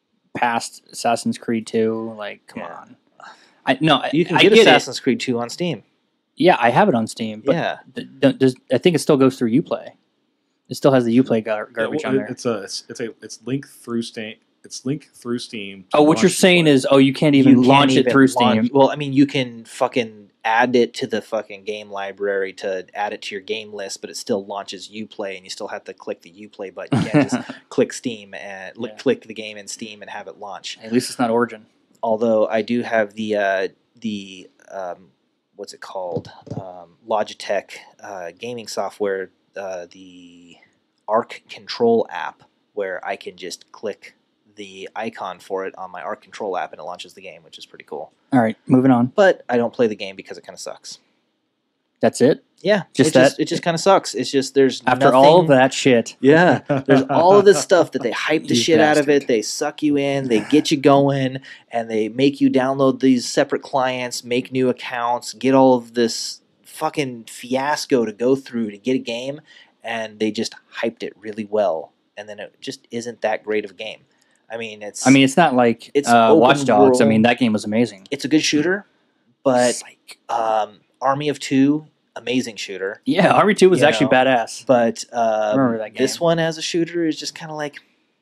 past Assassin's Creed two, like, come Yeah. on. I no, You can I get, get Assassin's Creed two on Steam. Yeah, I have it on Steam, but yeah. th- th- does, I think it still goes through Uplay. It still has the Uplay gar- garbage Yeah, on well, there. It's a it's, it's a it's linked through Steam. It's linked through Steam. to Oh, what you're launch saying Uplay. is, oh, you can't even You can't launch it even through launch- Steam. Well, I mean, you can fucking add it to the fucking game library to add it to your game list, but it still launches Uplay, and you still have to click the Uplay button. You can't just click Steam and li- Yeah. click the game in Steam and have it launch. At least it's not Origin. Although I do have the uh, the um, what's it called um, Logitech uh, gaming software, uh, the Arc Control app, where I can just click the icon for it on my Arc Control app and it launches the game, which is pretty cool. All right, moving on. But I don't play the game because it kind of sucks. That's it? Yeah, Just it just that- it just kind of sucks. It's just there's After nothing, all of that shit. Yeah, there's all of this stuff that they hype the You shit out of bastard. it. They suck you in, they get you going, and they make you download these separate clients, make new accounts, get all of this fucking fiasco to go through to get a game, and they just hyped it really well, and then it just isn't that great of a game. I mean, it's I mean, it's not like It's uh, open Watch Dogs. I world. mean, that game was amazing. it's a good shooter, but Psych. um, Army of Two, amazing shooter. Yeah, Army two was You actually know, badass. But um, remember that this game. one as a shooter is just kind of like,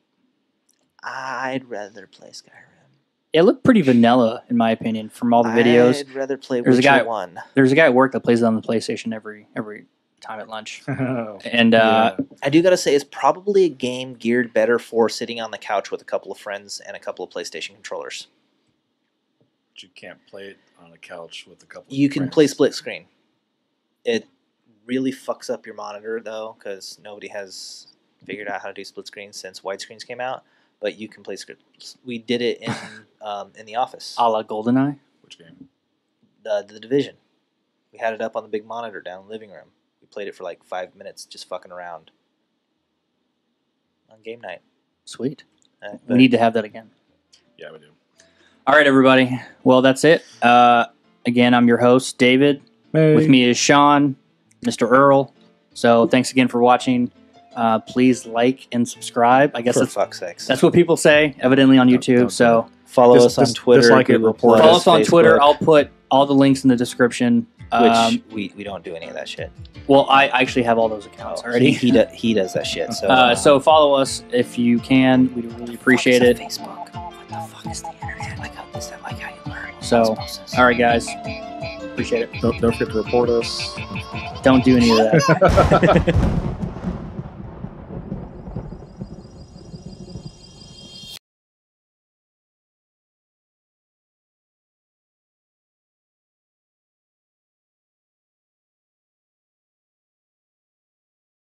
I'd rather play Skyrim. It looked pretty vanilla, in my opinion, from all the videos. I'd rather play There's a Witcher guy- one. There's a guy at work that plays it on the PlayStation every every time at lunch. And uh, Yeah. I do gotta say, it's probably a game geared better for sitting on the couch with a couple of friends and a couple of PlayStation controllers. But you can't play it on a couch with a couple. You of can friends. play split screen. It really fucks up your monitor though, because nobody has figured out how to do split screen since widescreens came out. But you can play script. We did it in um, in the office. a la GoldenEye. Which game? The the Division. We had it up on the big monitor down in the living room. We played it for like five minutes, just fucking around on game night. Sweet. Uh, We but- need to have that again. Yeah, we do. All right, everybody. Well, that's it. Uh, again, I'm your host, David. With me is Sean, Mister Earl. So thanks again for watching. Uh, please like and subscribe. I guess for that's, fuck's sakes. that's what people say, evidently on Don't- YouTube. don't do so Follow Dis- us on dis- Twitter. dislike it, Google report Plus, follow us on Twitter. Facebook, I'll put all the links in the description. which Um, we, we don't do any of that shit. well, I actually have all those accounts Oh, already. He, he, do, he does that shit. So, Uh, so follow us if you can. We'd really appreciate it. Facebook. What the fuck is the internet? Like, how, is that like how you learn? So, Osmosis. all right, guys. Appreciate it. Don't, don't forget to report us. Don't do any of that.